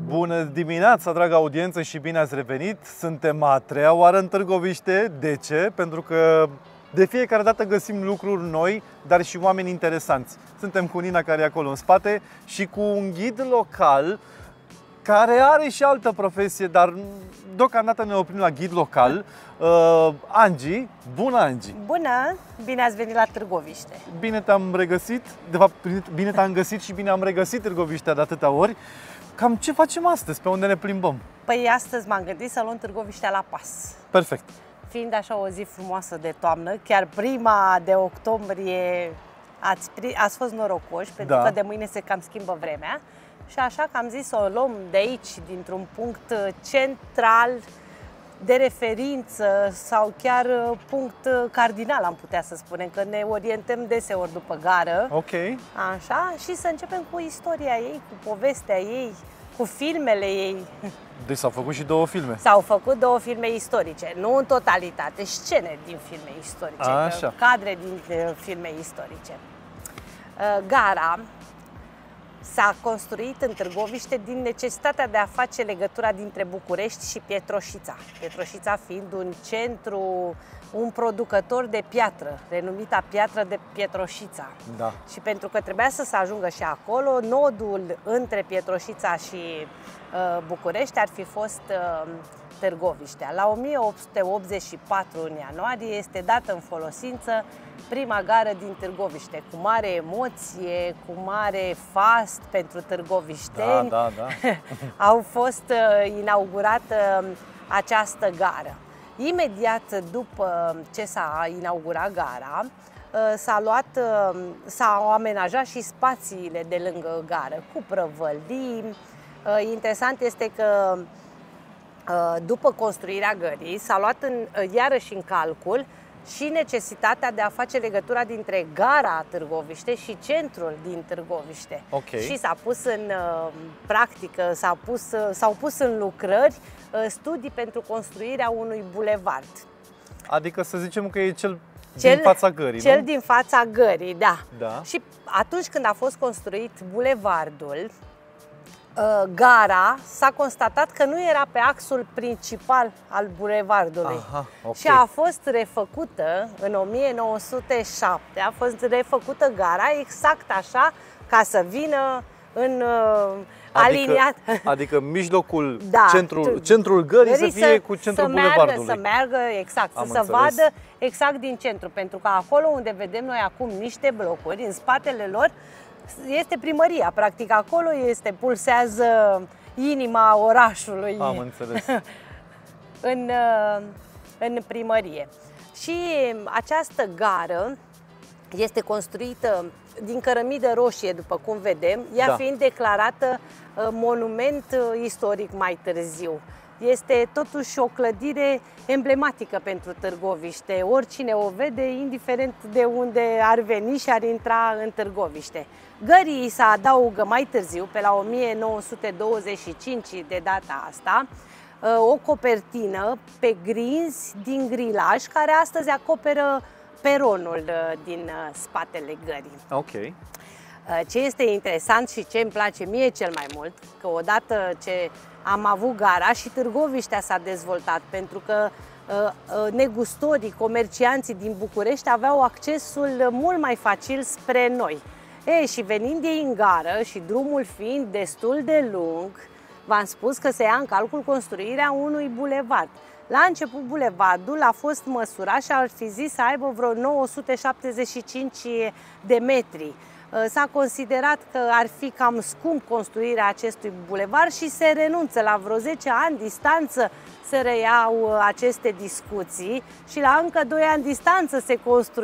Bună dimineața, dragă audiență, și bine ați revenit! Suntem a treia oară în Târgoviște. De ce? Pentru că de fiecare dată găsim lucruri noi, dar și oameni interesanți. Suntem cu Nina, care e acolo în spate, și cu un ghid local care are și altă profesie, dar deocamdată ne oprim la ghid local. Angie. Bună, Angie! Bună! Bine ați venit la Târgoviște! Bine te-am regăsit, de fapt bine te-am găsit și bine am regăsit Târgoviștea de atâtea ori. Cam ce facem astăzi? Pe unde ne plimbăm? Păi astăzi m-am gândit să luăm Târgoviștea la pas. Perfect! Fiind așa o zi frumoasă de toamnă, chiar prima de octombrie, ați fost norocoși, pentru că de mâine se cam schimbă vremea. Și așa că am zis să o luăm de aici, dintr-un punct central de referință sau chiar punct cardinal, am putea să spunem, că ne orientăm deseori după gară. Ok. Așa, și să începem cu istoria ei, cu povestea ei, cu filmele ei. Deci s-au făcut și două filme. S-au făcut două filme istorice, nu în totalitate, scene din filme istorice, așa, cadre din filme istorice. Gara s-a construit în Târgoviște din necesitatea de a face legătura dintre București și Pietroșița. Pietroșița fiind un centru, un producător de piatră, renumita piatră de Pietroșița. Da. Și pentru că trebuia să se ajungă și acolo, nodul între Pietroșița și București ar fi fost Târgoviștea. La 1884, în ianuarie, este dată în folosință prima gară din Târgoviște, cu mare emoție, cu mare fast pentru târgovișteni. Da. Au fost inaugurată această gară. Imediat după ce s-a inaugurat gara, s-au amenajat și spațiile de lângă gară, cu prăvălii. Interesant este că după construirea gării s-a luat iarăși în calcul și necesitatea de a face legătura dintre gara Târgoviște și centrul din Târgoviște. Okay. Și s-a pus în practică, s-au pus în lucrări studii pentru construirea unui bulevard. Adică să zicem că e cel din fața gării, Cel nu? din fața gării, da. Da. Și atunci când a fost construit bulevardul, gara s-a constatat că nu era pe axul principal al bulevardului. Aha, okay. Și a fost refăcută în 1907, a fost refăcută gara exact așa, ca să vină în aliniat. Adică mijlocul, da, centrul gării să fie cu centrul bulevardului. Să meargă exact, să vadă exact din centru, pentru că acolo unde vedem noi acum niște blocuri, în spatele lor este primăria, practic acolo pulsează inima orașului. Am înțeles. în primărie. Și această gară este construită din cărămidă roșie, după cum vedem, ea fiind declarată monument istoric mai târziu. Este totuși o clădire emblematică pentru Târgoviște. Oricine o vede, indiferent de unde ar veni și ar intra în Târgoviște. Gării se adaugă mai târziu, pe la 1925 de data asta, o copertină pe grinzi din grilaj, care astăzi acoperă peronul din spatele gării. Ok. Ce este interesant și ce îmi place mie cel mai mult, că odată ce am avut gara, și Târgoviștea s-a dezvoltat, pentru că negustorii, comercianții din București aveau accesul mult mai facil spre noi. Și venind ei în gară și drumul fiind destul de lung, v-am spus că se ia în calcul construirea unui bulevard. La început, bulevardul a fost măsurat și ar fi zis să aibă vreo 975 de metri. S-a considerat că ar fi cam scump construirea acestui bulevard și se renunță. La vreo 10 ani distanță se reiau aceste discuții și la încă 2 ani distanță se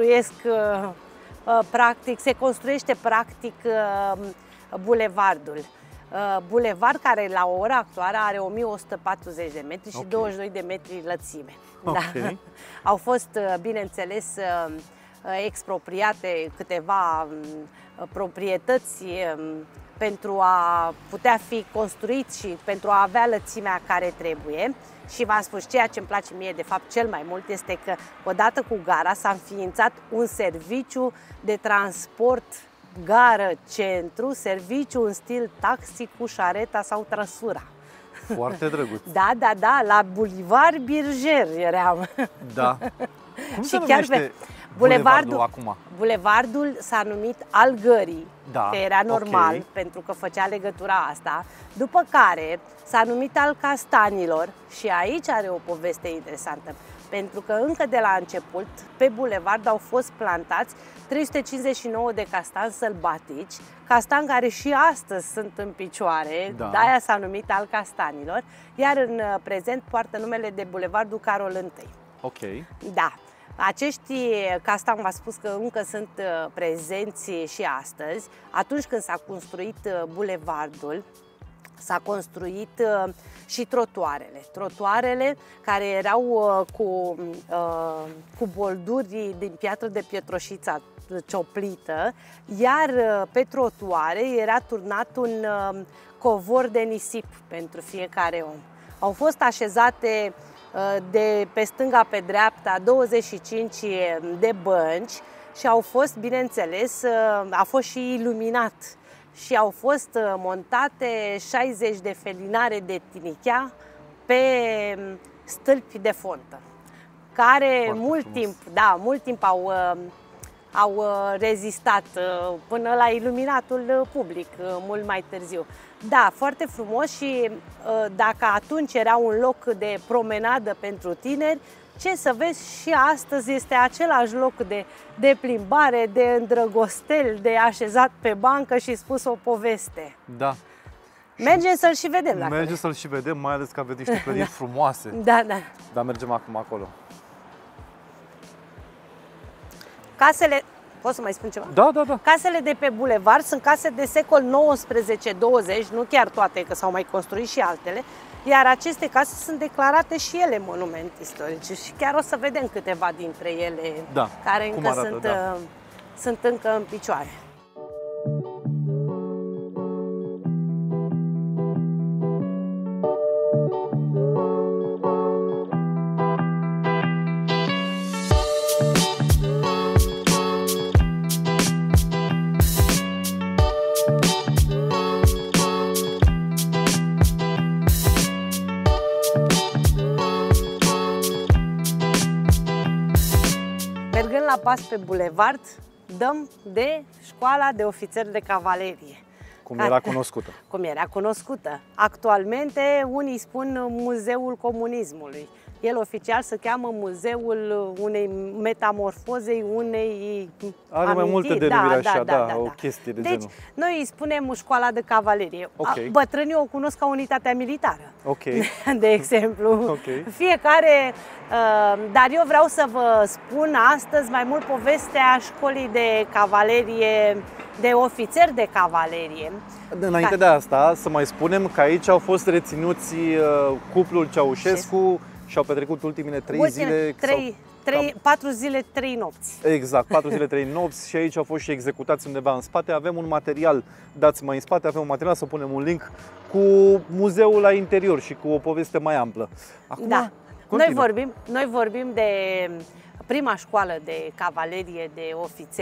construiește practic bulevardul. Bulevard care la ora actuală are 1140 de metri și 22 de metri lățime. Okay. Da. Au fost, bineînțeles, expropriate câteva proprietăți pentru a putea fi construit și pentru a avea lățimea care trebuie. Și v-am spus, ceea ce îmi place mie de fapt cel mai mult este că odată cu gara s-a înființat un serviciu de transport gară-centru, serviciu în stil taxi cu șareta sau trăsura. Foarte drăguț. Da, da, da, la Bulevard Birger eram. Da. Cum se Și chiar numește pe bulevardul acum? Bulevardul s-a numit Al Gării, Da, că era normal, ok. pentru că făcea legătura asta. După care s-a numit Al Castanilor și aici are o poveste interesantă. Pentru că încă de la început, pe bulevard au fost plantați 359 de castani sălbatici, castani care și astăzi sunt în picioare, Da. de-aia s-a numit Al Castanilor, iar în prezent poartă numele de Bulevardul Carol I. Ok. Da. Acești castani, v-am spus că încă sunt prezenți și astăzi. Atunci când s-a construit bulevardul, s-a construit și trotuarele. Trotuarele care erau cu bolduri din piatră de pietroșiță cioplită, iar pe trotuare era turnat un covor de nisip pentru fiecare om. Au fost așezate de pe stânga pe dreapta 25 de bănci și au fost, bineînțeles, a fost și iluminat și au fost montate 60 de felinare de tinichea pe stâlpi de fontă, care mult timp au rezistat până la iluminatul public, mult mai târziu. Da, foarte frumos și dacă atunci era un loc de promenadă pentru tineri, ce să vezi, și astăzi este același loc de plimbare, de îndrăgostel, de așezat pe bancă și spus o poveste. Da. Mergem să-l și vedem. Mergem să-l și vedem, mai ales că aveți niște clădiri frumoase. Da, da. Dar mergem acum acolo. Casele, pot să mai spun ceva? Da, da, da. Casele de pe bulevard sunt case de secol 19-20, nu chiar toate, că s-au mai construit și altele, iar aceste case sunt declarate și ele monumente istorice și chiar o să vedem câteva dintre ele, Da, care cum încă arată, sunt încă în picioare. Mergând la pas pe bulevard, dăm de școala de ofițeri de cavalerie. Cum era cunoscută. Cum era cunoscută. Actualmente unii spun Muzeul Comunismului. El oficial se cheamă Muzeul unei metamorfozei, unei Are mai multe denumiri așa, da, o chestie de genul. Deci, noi îi spunem școala de cavalerie. Ok. Bătrânii o cunosc ca unitatea militară. Ok. De exemplu. Ok. Fiecare, dar eu vreau să vă spun astăzi mai mult povestea școlii de cavalerie, de ofițeri de cavalerie. Înainte de asta, să mai spunem că aici au fost reținuți cuplul Ceaușescu și au petrecut ultimele 3 zile. 4 zile, 3 nopți. Exact, 4 zile, 3 nopți și aici au fost și executați undeva în spate. Avem un material, dați mai în spate, avem un material, să punem un link cu muzeul la interior și cu o poveste mai amplă. Acum, da. continuă. Noi vorbim de prima școală de cavalerie de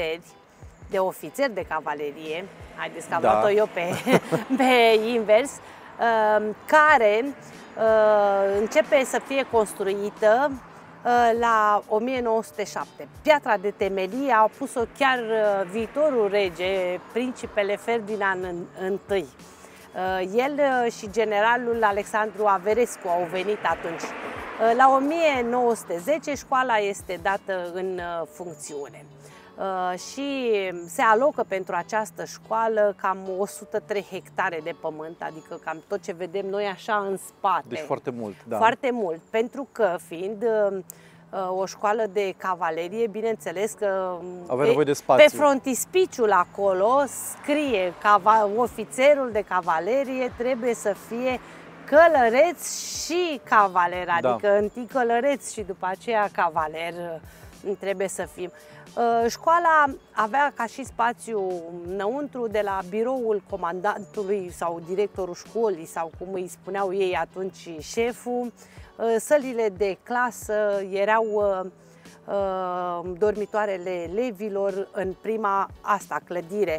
ofițeri de cavalerie, haideți că am luat-o eu pe invers, care începe să fie construită la 1907. Piatra de temelie a pus-o chiar viitorul rege, principele Ferdinand I. El și generalul Alexandru Averescu au venit atunci. La 1910 școala este dată în funcțiune. Și se alocă pentru această școală cam 103 hectare de pământ, adică cam tot ce vedem noi așa în spate. Deci foarte mult, da. Foarte mult, pentru că fiind o școală de cavalerie, bineînțeles că avea nevoie de spațiu. Pe frontispiciul acolo scrie ofițerul de cavalerie trebuie să fie călăreț și cavaler, adică întâi călăreț și după aceea cavaler trebuie să fim. Școala avea ca și spațiu înăuntru de la biroul comandantului sau directorul școlii sau cum îi spuneau ei atunci șeful. Sălile de clasă erau dormitoarele elevilor în prima clădire.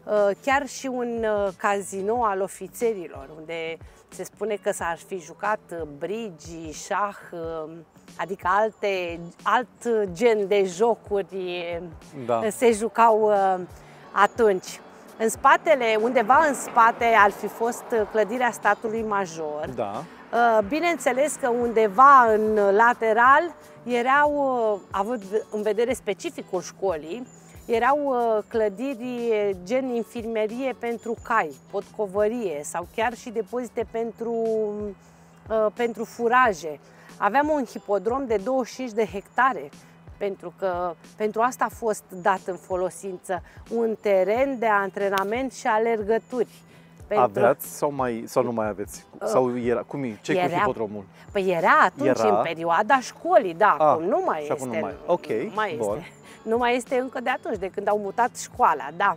chiar și un casino al ofițerilor, unde se spune că s-ar fi jucat brigi, șah, adică alt gen de jocuri se jucau atunci. În spatele, undeva în spate ar fi fost clădirea statului major. Da. Bineînțeles că undeva în lateral erau, având în vedere specificul școlii, erau clădiri gen infirmerie pentru cai, potcovărie sau chiar și depozite pentru furaje. Aveam un hipodrom de 25 de hectare, pentru că pentru asta a fost dat în folosință, un teren de antrenament și alergături. Aveați sau nu mai aveți? Sau era, ce cu hipodromul? Păi era atunci, în perioada școlii, da, acum nu mai este. Acum nu mai. Ok, bun. Nu mai este încă de atunci, de când au mutat școala, da.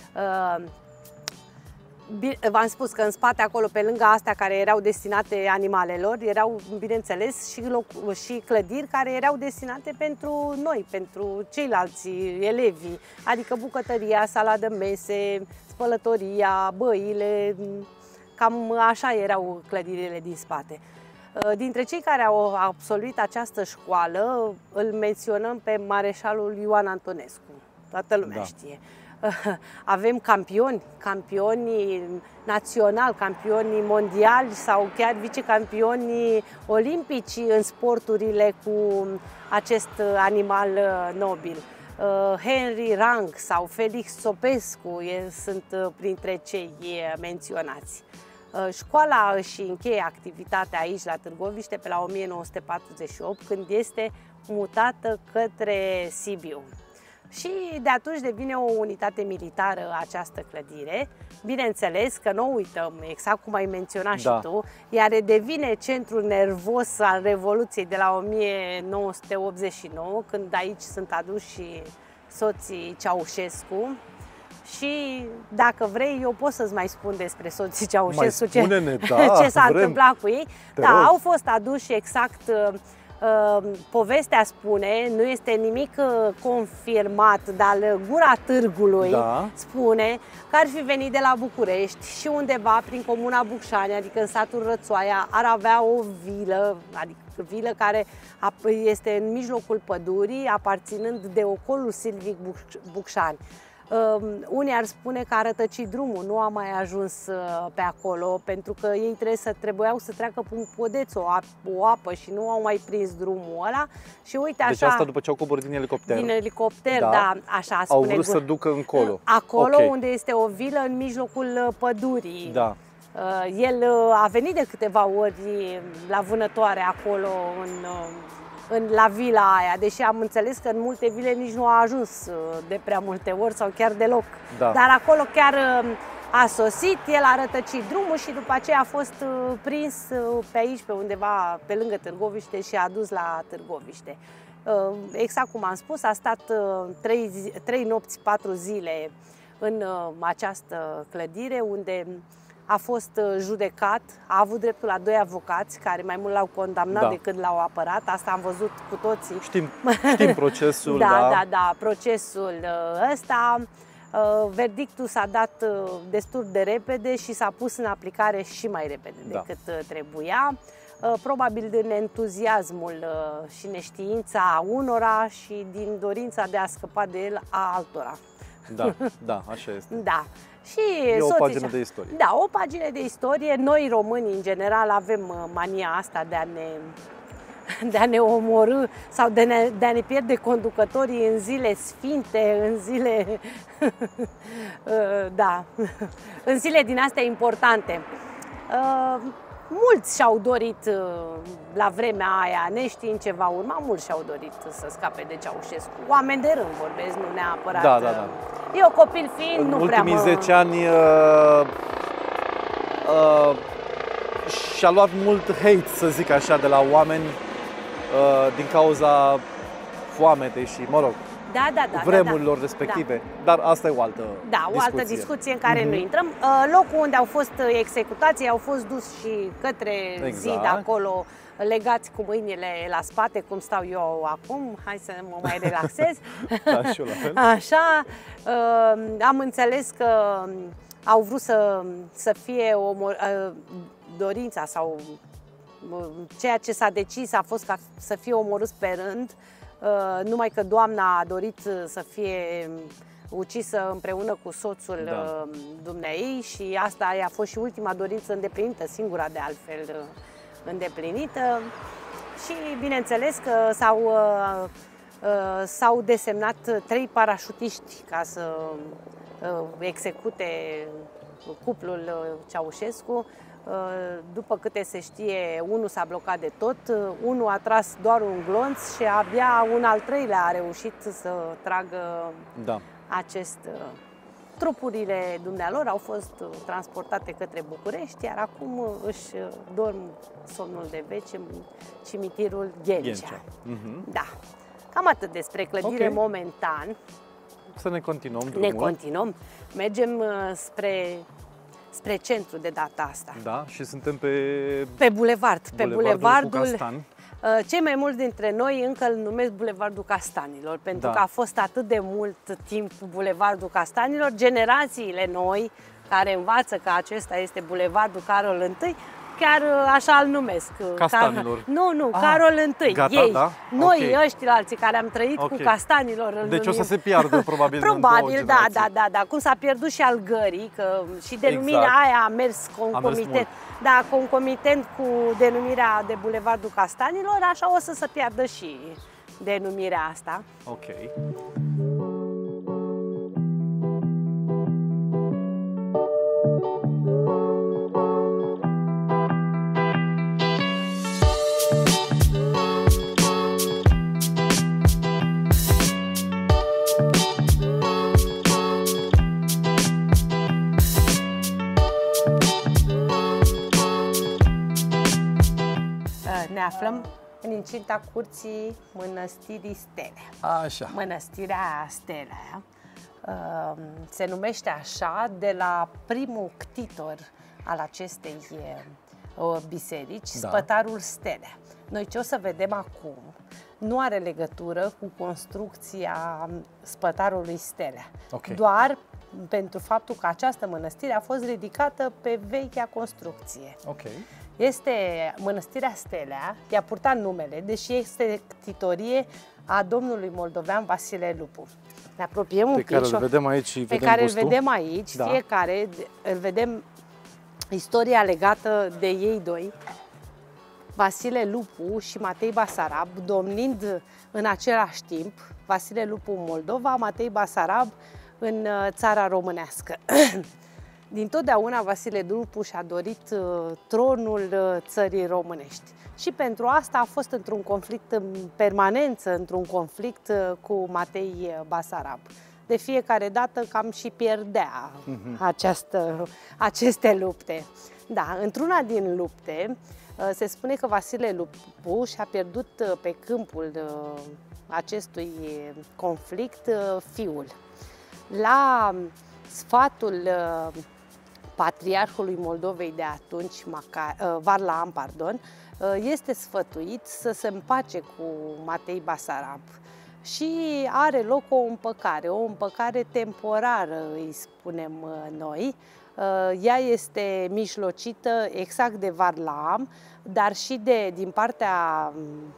V-am spus că în spate, acolo, pe lângă astea care erau destinate animalelor, erau, bineînțeles, și clădiri care erau destinate pentru noi, pentru ceilalți elevi, adică bucătăria, sala de mese, spălătoria, băile, cam așa erau clădirile din spate. Dintre cei care au absolvit această școală, îl menționăm pe mareșalul Ioan Antonescu, toată lumea știe. Avem campioni naționali, campioni mondiali sau chiar vicecampioni olimpici în sporturile cu acest animal nobil. Henry Rang sau Felix Sopescu sunt printre cei menționați. Școala își încheie activitatea aici la Târgoviște pe la 1948, când este mutată către Sibiu. Și de atunci devine o unitate militară această clădire. Bineînțeles că nu uităm, exact cum ai menționat și tu, ea devine centrul nervos al Revoluției de la 1989, când aici sunt aduși soții Ceaușescu. Și dacă vrei, eu pot să-ți mai spun despre soții Ceaușescu ce s-a întâmplat cu ei. Da, au fost aduși exact. Povestea spune, nu este nimic confirmat, dar gura târgului spune că ar fi venit de la București și undeva prin comuna Bucșani, adică în satul Rățoaia, ar avea o vilă, adică vilă care este în mijlocul pădurii, aparținând de ocolul silvic Bucșani. Unii ar spune că a rătăcit drumul, nu a mai ajuns pe acolo, pentru că ei trebuiau să treacă pe un podeț, o apă și nu au mai prins drumul ăla. Și uite așa. Deci asta după ce au coborât din elicopter. Din elicopter, da, așa spune. Au vrut să ducă încolo. Acolo unde este o vilă în mijlocul pădurii. Da. El a venit de câteva ori la vânătoare acolo la vila aia, deși am înțeles că în multe vile nici nu a ajuns de prea multe ori sau chiar deloc. Dar acolo chiar a sosit, el a rătăcit drumul și după aceea a fost prins pe aici, pe undeva, pe lângă Târgoviște și a dus la Târgoviște. Exact cum am spus, a stat 3 nopți, 4 zile în această clădire, unde a fost judecat, a avut dreptul la 2 avocați care mai mult l-au condamnat decât l-au apărat. Asta am văzut cu toții. Știm procesul. Da, procesul ăsta. Verdictul s-a dat destul de repede și s-a pus în aplicare și mai repede decât trebuia. Probabil din entuziasmul și neștiința unora și din dorința de a scăpa de el a altora. Da, așa este. Da. Și e o pagină de istorie. Da, o pagină de istorie. Noi, românii, în general, avem mania asta de a ne omorî sau de a ne pierde conducătorii în zile sfinte, în zile în zile din astea importante. Mulți și-au dorit la vremea aia, neștiind ce va urma, mulți și-au dorit să scape de Ceaușescu. Oameni de rând vorbesc, nu neapărat. Da. Eu, copil fiind, nu prea ultimii 10 ani și-a luat mult hate, să zic așa, de la oameni din cauza foametei și, mă rog, vremurilor respective. Dar asta e o altă discuție. O altă discuție în care nu intrăm. Locul unde au fost executații au fost dus și către zid acolo, legați cu mâinile la spate, cum stau eu acum. Hai să mă mai relaxez. Da, și eu la fel. Așa, am înțeles că au vrut să fie dorința sau ceea ce s-a decis a fost ca să fie omorâți pe rând, numai că doamna a dorit să fie ucisă împreună cu soțul dumneei și asta a fost și ultima dorință îndeplinită, singura de altfel îndeplinită. Și bineînțeles că s-au desemnat 3 parașutiști ca să execute cuplul Ceaușescu. După câte se știe, unul s-a blocat de tot, unul a tras doar un glonț și abia un al treilea a reușit să tragă acest... Trupurile dumnealor au fost transportate către București, iar acum își dorm somnul de veci în cimitirul Ghencea. Da. Cam atât despre clădire momentan. Să ne continuăm drumul. Ne continuăm. Mergem spre centru de data asta. Da, și suntem pe bulevard. Pe bulevardul Castan. Cei mai mulți dintre noi încă îl numesc Bulevardul Castanilor, pentru că a fost atât de mult timp Bulevardul Castanilor. Generațiile noi care învață că acesta este Bulevardul Carol I, chiar așa îl numesc. Castanilor. Nu, Carol I. Gata, ei. da? Noi, ăștilalții care am trăit cu Castanilor, îl deci numim. o să se piardă probabil. Probabil, da. Cum s-a pierdut și al gării, că și denumirea aia a mers concomitent. Da, concomitent cu denumirea de Bulevardul Castanilor, așa o să se piardă și denumirea asta. Ok. Ne aflăm în incinta curții Mănăstirii Stelea. Așa. Mănăstirea Stelea se numește așa de la primul ctitor al acestei biserici, spătarul Stelea. Noi ce o să vedem acum nu are legătură cu construcția spătarului Stelea. Doar pentru faptul că această mănăstire a fost ridicată pe vechea construcție. Este Mănăstirea Stelea, i-a purtat numele, deși este ctitorie a domnului moldovean Vasile Lupu. Ne apropiem un pic. Pe care îl vedem aici și pe care îl vedem aici, fiecare îl vedem istoria legată de ei doi, Vasile Lupu și Matei Basarab, domnind în același timp, Vasile Lupu în Moldova, Matei Basarab în țara românească. Dintotdeauna Vasile Lupu și-a dorit tronul țării românești. Și pentru asta a fost într-un conflict în permanență, într-un conflict cu Matei Basarab. De fiecare dată cam și pierdea aceste lupte. Da, într-una din lupte se spune că Vasile Lupu și-a pierdut pe câmpul acestui conflict fiul. La sfatul patriarhului Moldovei de atunci, Varlaam, este sfătuit să se împace cu Matei Basarab și are loc o împăcare temporară, îi spunem noi. Ea este mijlocită exact de Varlaam, dar și din partea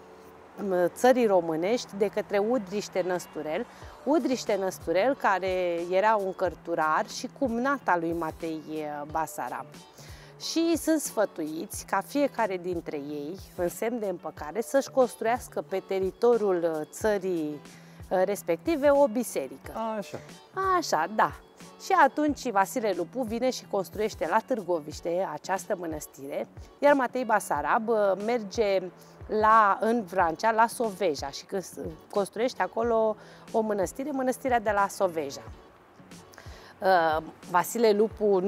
țării românești de către Udriște Năsturel. Udriște Năsturel, care era un cărturar și cumnata lui Matei Basarab. Și sunt sfătuiți ca fiecare dintre ei, în semn de împăcare, să-și construiască pe teritoriul țării respective o biserică. Așa, da. Și atunci Vasile Lupu vine și construiește la Târgoviște această mănăstire, iar Matei Basarab merge în Vrancea, la Soveja, și construiește acolo o mănăstire, mănăstirea de la Soveja. Vasile Lupu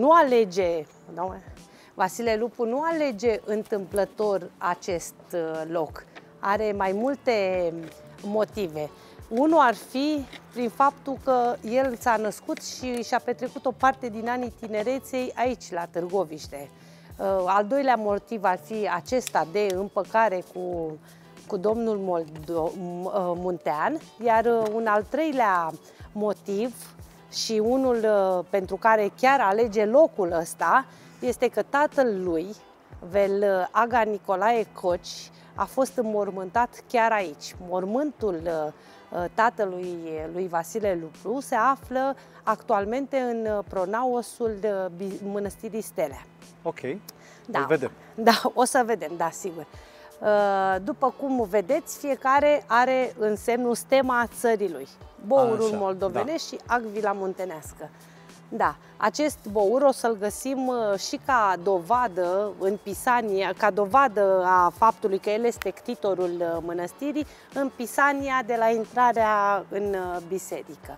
nu alege întâmplător acest loc. Are mai multe motive. Unul ar fi prin faptul că el s-a născut și și-a petrecut o parte din anii tinereței aici, la Târgoviște. Al doilea motiv ar fi acesta de împăcare cu domnul Muntean, iar un al treilea motiv și unul pentru care chiar alege locul ăsta este că tatăl lui, Vel Aga Nicolae Coci, a fost înmormântat chiar aici. Mormântul tatălui lui Vasile Luplu se află actualmente în pronaosul Mănăstirii Stelea. Ok, Da, îl vedem. Da, o să vedem, da, sigur. După cum vedeți, fiecare are însemnul stema țării lui. Bourul Așa, moldovenesc și Agvila muntenească. Da, acest bour o să-l găsim și ca dovadă în Pisania, ca dovadă a faptului că el este ctitorul mănăstirii, în Pisania de la intrarea în biserică.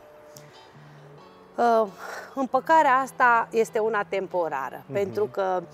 Împăcarea asta este una temporară, pentru că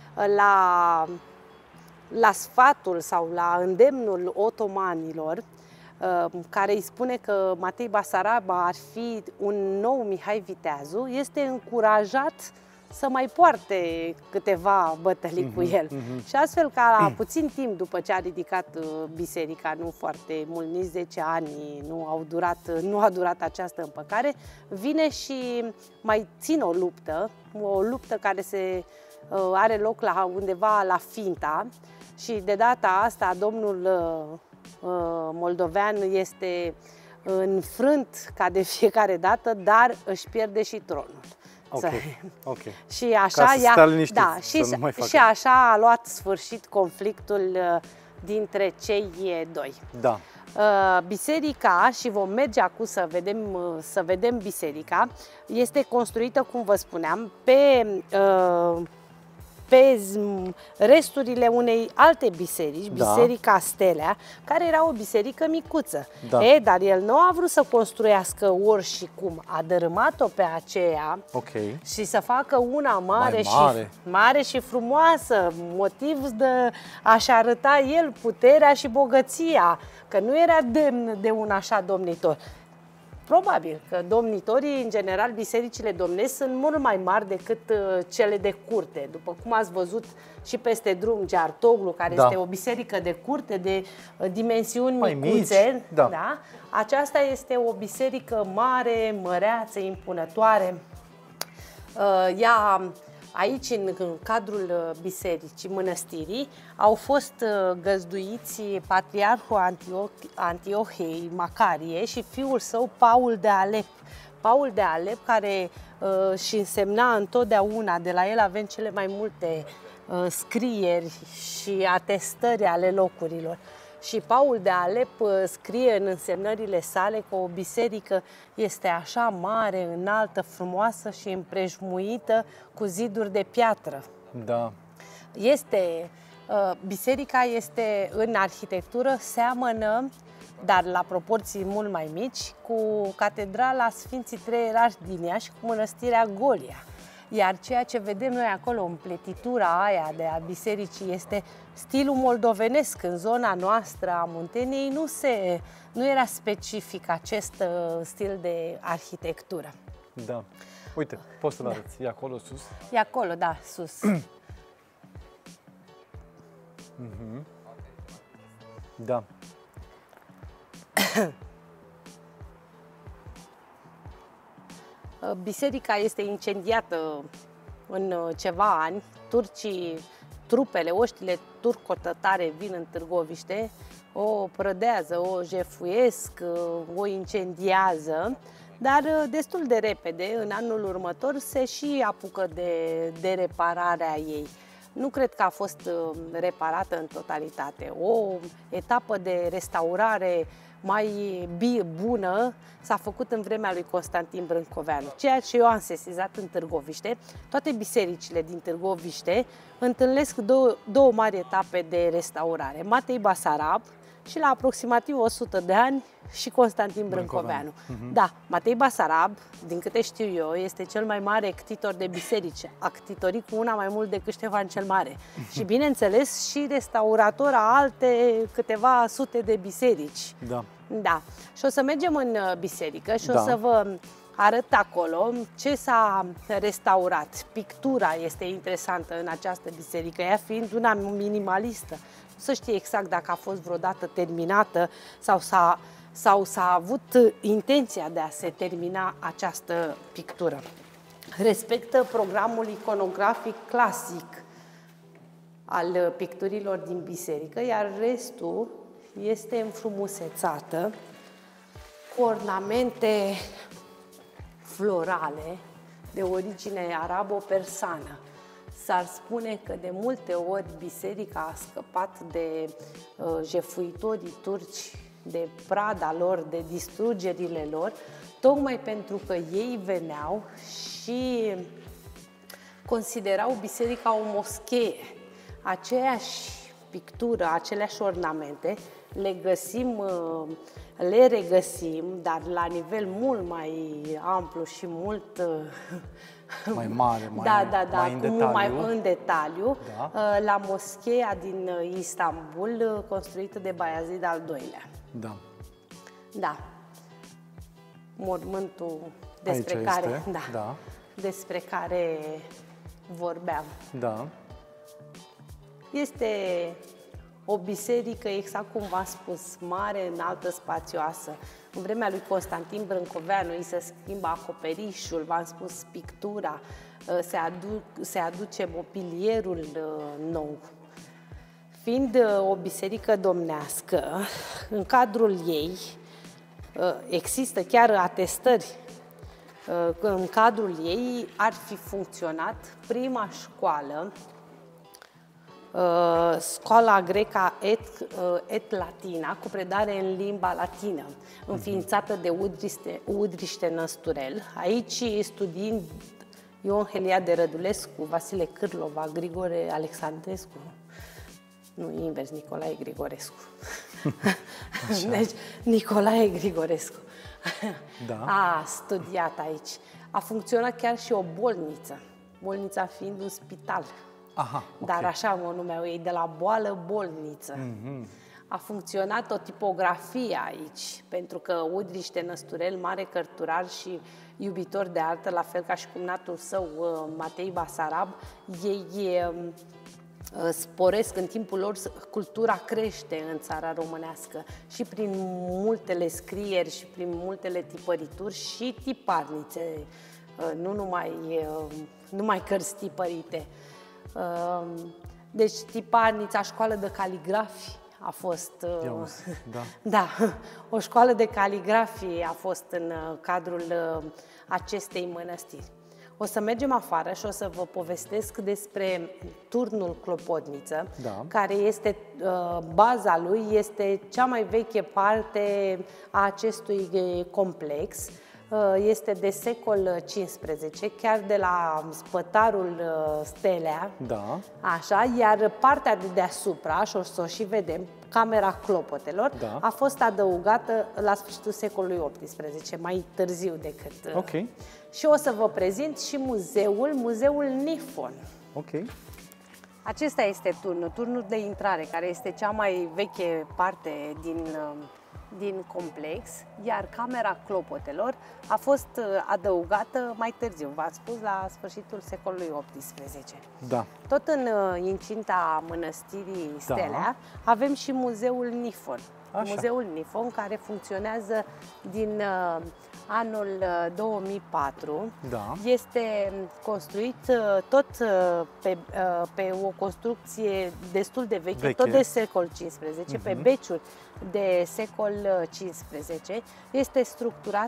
la sfatul sau la îndemnul otomanilor, care îi spune că Matei Basaraba ar fi un nou Mihai Viteazu, este încurajat să mai poarte câteva bătălii cu el. Și astfel, ca la puțin timp după ce a ridicat biserica, nu foarte mult, nici 10 ani nu a durat această împăcare, vine și mai ține o luptă care are loc undeva la Finta, și de data asta domnul moldovean este înfrânt ca de fiecare dată, dar își pierde și tronul. Okay. Și așa, și așa a luat sfârșit conflictul dintre cei doi. Da. Biserica, și vom merge acum să vedem biserica, este construită, cum vă spuneam, pe resturile unei alte biserici, Biserica Stelea, care era o biserică micuță. Dar el nu a vrut să construiască ori și cum, a dărâmat-o pe aceea și să facă una mare și frumoasă, motiv de a-și arăta el puterea și bogăția, că nu era demn de un așa domnitor. Probabil că domnitorii, în general, bisericile domnești sunt mult mai mari decât cele de curte. După cum ați văzut și peste drum, Geartoglu, care este o biserică de curte, de dimensiuni micuțe. Da? Aceasta este o biserică mare, măreață, impunătoare. Aici, în cadrul bisericii, mănăstirii, au fost găzduiți patriarhul Antiohiei Macarie și fiul său, Paul de Alep. Paul de Alep, care și însemna întotdeauna, de la el avem cele mai multe scrieri și atestări ale locurilor. Și Paul de Alep scrie în însemnările sale că o biserică este așa mare, înaltă, frumoasă și împrejmuită cu ziduri de piatră. Da. Biserica este în arhitectură, seamănă, dar la proporții mult mai mici, cu Catedrala Sfinții Trei Ierarhi din Iași, cu Mănăstirea Golia. Iar ceea ce vedem noi acolo, împletitura aia a bisericii, este stilul moldovenesc. În zona noastră a Munteniei nu era specific acest stil de arhitectură. Da. Uite, poți să-l arăți. E acolo sus? E acolo, da, sus. Da. Biserica este incendiată în ceva ani. Trupele, oștile turco-tătare vin în Târgoviște, o prădează, o jefuiesc, o incendiază, dar destul de repede, în anul următor, se și apucă de repararea ei. Nu cred că a fost reparată în totalitate. O etapă de restaurare mai bună s-a făcut în vremea lui Constantin Brâncoveanu. Ceea ce eu am sesizat în Târgoviște, toate bisericile din Târgoviște întâlnesc două mari etape de restaurare. Matei Basarab și la aproximativ 100 de ani și Constantin Brâncoveanu. Da, Matei Basarab, din câte știu eu, este cel mai mare ctitor de biserici. A ctitorit cu una mai mult decât Ștefan cel Mare. Și bineînțeles și restaurator a alte câteva sute de biserici. Da. Da. Și o să mergem în biserică și o să vă arăt acolo ce s-a restaurat. Pictura este interesantă în această biserică, ea fiind una minimalistă. Nu se știe exact dacă a fost vreodată terminată sau s-a avut intenția de a se termina această pictură. Respectă programul iconografic clasic al picturilor din biserică, iar restul este înfrumusețată cu ornamente florale de origine arabo-persană. S-ar spune că de multe ori biserica a scăpat de jefuitorii turci, de prada lor, de distrugerile lor, tocmai pentru că ei veneau și considerau biserica o moschee. Aceeași pictură, aceleași ornamente, le regăsim, dar la nivel mult mai amplu și mult mai mare, mai în detaliu, da. La moscheea din Istanbul, construită de Bayezid al II-lea. Da. Da. Mormântul despre care vorbeam. Da. Este o biserică, exact cum v-am spus, mare, înaltă, spațioasă. În vremea lui Constantin Brâncoveanu îi se schimbă acoperișul, v-am spus, pictura, se aduce mobilierul nou. Fiind o biserică domnească, în cadrul ei există chiar atestări că în cadrul ei ar fi funcționat prima școală, Școala Greca et Latina, cu predare în limba latină, înființată de Udriște Năsturel. Aici studiind Ion Heliade Rădulescu, Vasile Cârlova, Grigore Alexandrescu, nu invers, Nicolae Grigorescu. Deci, Nicolae Grigorescu a studiat aici. A funcționat chiar și o bolniță, bolnița fiind un spital. Aha, dar așa mă numeau ei, de la boală bolniță. A funcționat o tipografie aici, pentru că Udriște Năsturel, mare cărturar și iubitor de artă, la fel ca și cumnatul său Matei Basarab, ei sporesc în timpul lor, cultura crește în țara românească și prin multele scrieri și prin multele tipărituri și tiparnițe, nu numai cărți tipărite. Deci tiparnița, școală de caligrafie a fost... Da, o școală de caligrafie a fost în cadrul acestei mănăstiri. O să mergem afară și o să vă povestesc despre turnul Clopotniță, care este, baza lui este cea mai veche parte a acestui complex. Este de secol XV, chiar de la spătarul Stelea, așa, iar partea de deasupra, și o să o și vedem, Camera Clopotelor, a fost adăugată la sfârșitul secolului XVIII, mai târziu decât... Și o să vă prezint și muzeul Nifon. Acesta este turnul de intrare, care este cea mai veche parte din complex, iar Camera Clopotelor a fost adăugată mai târziu, v-am spus, la sfârșitul secolului XVIII. Tot în incinta mănăstirii Stelea avem și muzeul Nifon. Muzeul Nifon, care funcționează din anul 2004, este construit tot pe o construcție destul de veche, tot de secol XV, pe beciuri de secol XV. Este structurat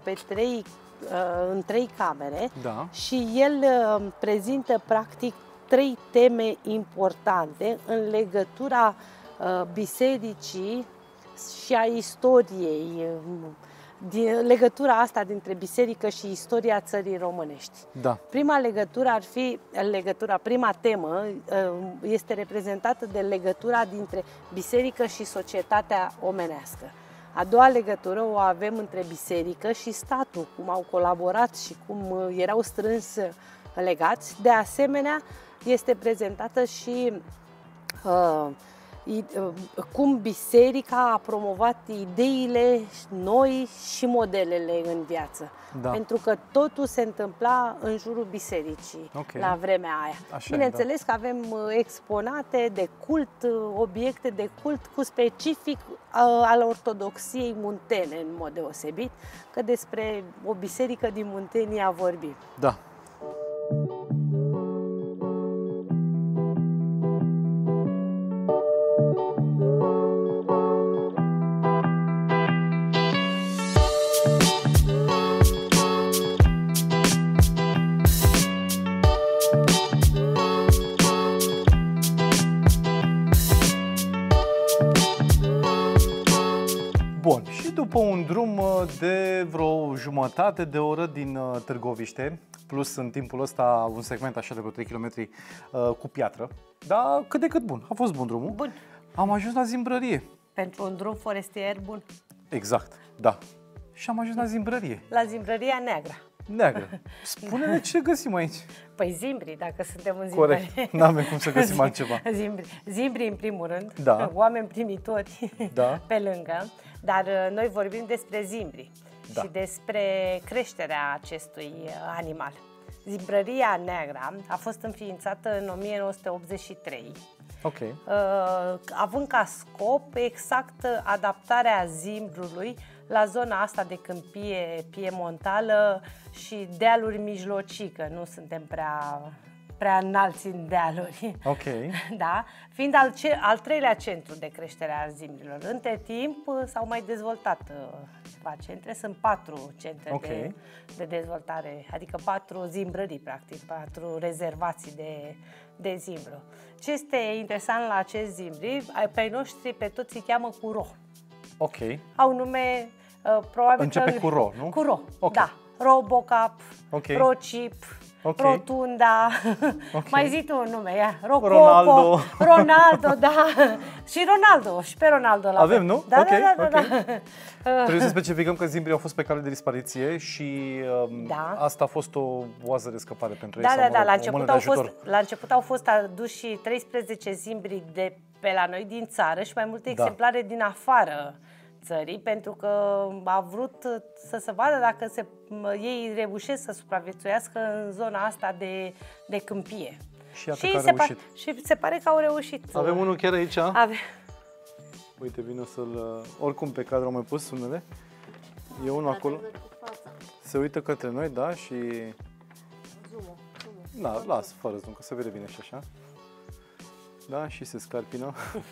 în trei camere și el prezintă practic trei teme importante în legătura bisericii și a istoriei, legătura asta dintre biserică și istoria țării românești. Prima legătură ar fi, prima temă este reprezentată de legătura dintre biserică și societatea omenească. A doua legătură o avem între biserică și statul, cum au colaborat și cum erau strâns legați. De asemenea, este prezentată și cum biserica a promovat ideile noi și modelele în viață. Da. Pentru că totul se întâmpla în jurul bisericii la vremea aia. Așa, bineînțeles că avem exponate de cult, obiecte de cult cu specific al ortodoxiei muntene în mod deosebit, că despre o biserică din Muntenia vorbim. Da. Bun, și după un drum de vreo jumătate de oră din Târgoviște, plus în timpul ăsta un segment așa de vreo 3 km cu piatră, dar cât de cât bun, a fost bun drumul. Bun. Am ajuns la Zimbrărie. Pentru un drum forestier bun. Exact, da. Și am ajuns la Zimbrărie. La Zimbrăria Neagră. Neagră. Spune-ne ce găsim aici. Păi zimbri, dacă suntem în Zimbrărie. Corect, n-avem cum să găsim altceva. Zimbri în primul rând, Da. oameni primitori Da. pe lângă, dar noi vorbim despre zimbri și despre creșterea acestui animal. Zimbrăria Neagră a fost înființată în 1983, având ca scop exact adaptarea zimbrului la zona asta de câmpie piemontală și dealuri mijlocii, că nu suntem prea înalți în dealuri. Da? Fiind al treilea centru de creștere a zimbrilor. Între timp s-au mai dezvoltat ceva centre, sunt 4 centre de dezvoltare, adică 4 zimbrării, practic, 4 rezervații de zimbru. Ce este interesant la acest zimbri, pe noștri pe toți îi cheamă cu ro. Au nume, probabil începe că, cu ro, nu? Cu ro, da. Robocap, Rocip, Rotunda, mai zi tu un nume, ia. Ronaldo. Ronaldo, da. Și Ronaldo, și pe Ronaldo la avem, nu? Da, da. Trebuie să specificăm că zimbrii au fost pe cale de dispariție și asta a fost o oază de scăpare pentru ei. Da. La început au fost aduși 13 zimbri de pe la noi din țară și mai multe exemplare din afară țării, pentru că a vrut să se vadă dacă ei reușesc să supraviețuiască în zona asta de câmpie. Și iată că au reușit. Și se pare că au reușit. Avem unul chiar aici. Uite, vine să-l... Oricum pe cadru am mai pus unele. E unul acolo. Se uită către noi, da, și... Da, las, fără zoom, că se vede bine și așa. Da, și se scarpină.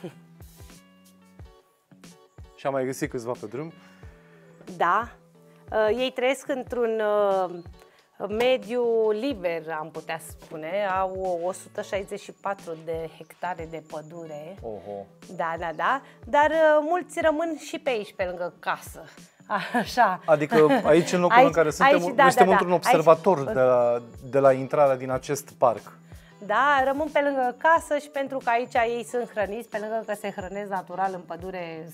Și am mai găsit câțiva pe drum. Da. Ei trăiesc într-un mediu liber, am putea spune. Au 164 de hectare de pădure. Da. Dar mulți rămân și pe aici, pe lângă casă. Așa. Adică aici, în locul în care suntem, suntem într-un observator de la intrarea din acest parc. Da, rămân pe lângă casă și pentru că aici ei sunt hrăniți, pe lângă că se hrănesc natural în pădure,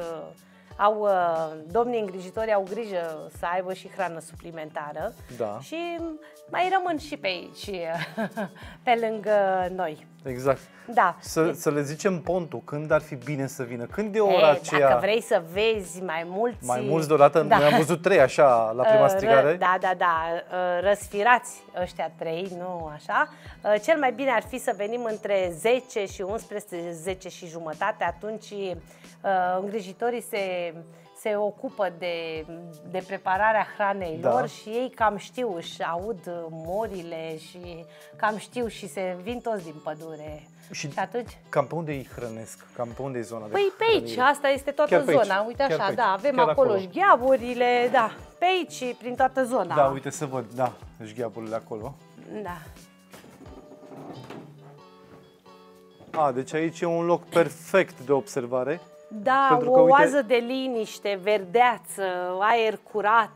domnii îngrijitori au grijă să aibă și hrană suplimentară și mai rămân și pe aici, pe lângă noi. Exact. Da. Să le zicem pontul, când ar fi bine să vină? Când e ora aceea? Dacă vrei să vezi mai mulți deodată, noi am văzut 3 așa la prima strigare. Da, răsfirați ăștia 3, nu așa. Cel mai bine ar fi să venim între 10 și 11, 10 și jumătate, atunci îngrijitorii se ocupă de prepararea hranei lor și ei cam știu, își aud morile și cam știu și se vin toți din pădure. Și atunci? Cam pe unde îi hrănesc? Cam pe unde e zona de Păi pe aici, asta este toată zona. Uite așa, da, avem acolo șgheaburile, da, pe aici, prin toată zona. Da, uite să văd, da, șgheaburile acolo. Da. Deci aici e un loc perfect de observare. Da, o oază de liniște, verdeață, aer curat,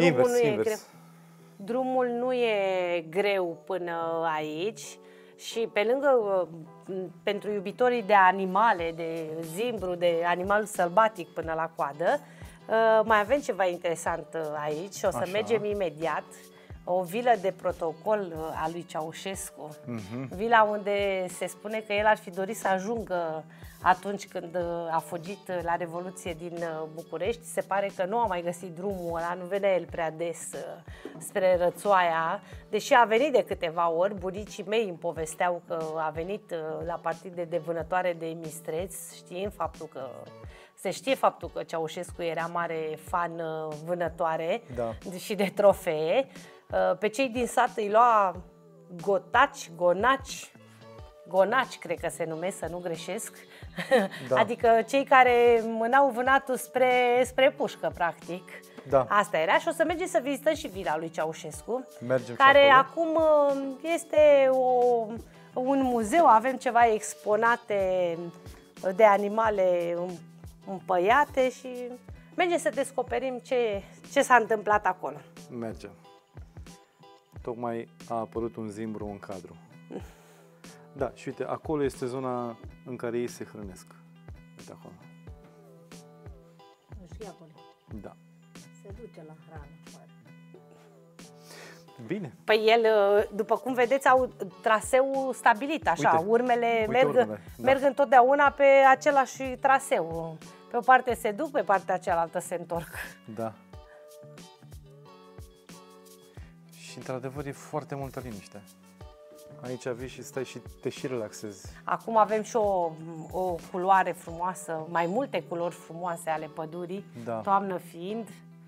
drumul nu e greu până aici și pe lângă, pentru iubitorii de animale, de zimbru, de animal sălbatic până la coadă, mai avem ceva interesant aici, o să mergem imediat. o vilă de protocol a lui Ceaușescu. Vila unde se spune că el ar fi dorit să ajungă atunci când a fugit la Revoluție din București. Se pare că nu a mai găsit drumul ăla, nu venea el prea des spre Rățoaia, deși a venit de câteva ori. Bunicii mei îmi povesteau că a venit la partide de vânătoare de mistreți, știind faptul că se știe faptul că Ceaușescu era mare fan vânătoare și de trofee. Pe cei din sat îi lua gotaci, gonaci, cred că se numesc, să nu greșesc. Adică cei care mânau vânatul spre pușcă, practic. Asta era și o să mergem să vizităm și vila lui Ceaușescu, care acum este un muzeu, avem ceva exponate de animale împăiate și mergem să descoperim ce s-a întâmplat acolo. Mergem. Tocmai a apărut un zimbru în cadru. Da, și uite, acolo este zona în care ei se hrănesc. Uite acolo. Și acolo. Da. Se duce la hrană. Bine. Păi el, după cum vedeți, au traseul stabilit, așa. Uite, urmele urmele. merg întotdeauna pe același traseu. Pe o parte se duc, pe partea cealaltă se întorc. Da. Și într-adevăr e foarte multă liniște. Aici vii și stai și te și relaxezi. Acum avem și o culoare frumoasă, mai multe culori frumoase ale pădurii, toamnă fiind.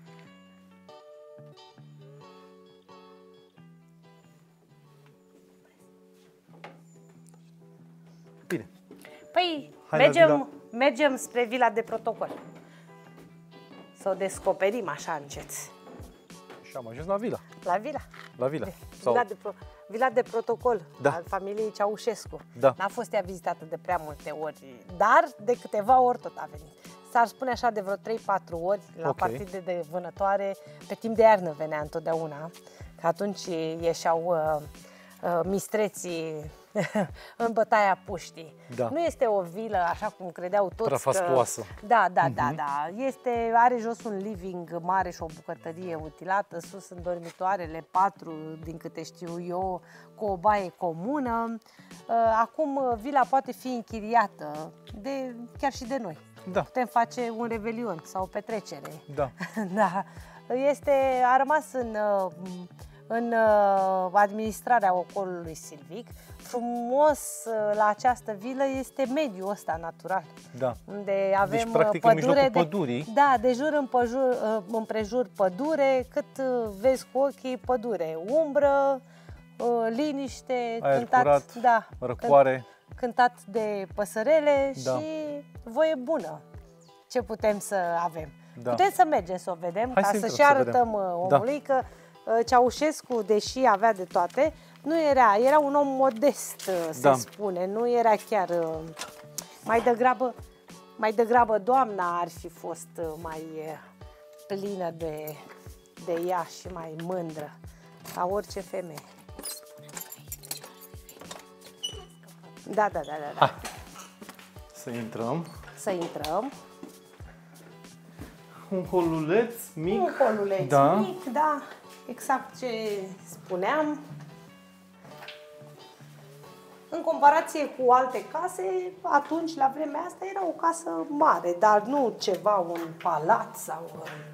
Bine. Păi, mergem spre vila de protocol. Să o descoperim așa încet. Și am ajuns la vila. La vila? La vila. Vila de protocol al familiei Ceaușescu. N-a fost ea vizitată de prea multe ori, dar de câteva ori tot a venit. S-ar spune așa de vreo 3-4 ori la partide de vânătoare, pe timp de iarnă venea întotdeauna, că atunci ieșeau mistreții în bătaia puștii. Nu este o vilă așa cum credeau toți. Prafastoasă. Da. Are jos un living mare și o bucătărie utilată, sus sunt dormitoarele 4, din câte știu eu, cu o baie comună. Acum vila poate fi închiriată chiar și de noi. Putem face un revelion sau o petrecere. A rămas în administrarea ocolului silvic. Frumos la această vilă este mediul ăsta natural. Unde avem deci, practic, pădure. În pădurii. De jur împrejur pădure, cât vezi cu ochii pădure. Umbră, liniște, aer curat, răcoare. Cântat de păsărele și voie bună. Ce putem să avem? Putem să mergem să o vedem, ca să și arătăm omului că Ceaușescu, deși avea de toate, era un om modest, se spune, nu era chiar, mai degrabă doamna ar fi fost mai plină de ea și mai mândră, ca orice femeie. Da. Să intrăm. Un holuleț mic. Mic, exact ce spuneam. În comparație cu alte case, atunci, la vremea asta, era o casă mare, dar nu ceva, un palat sau...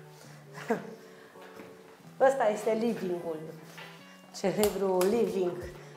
Ăsta este living-ul, celebrul living.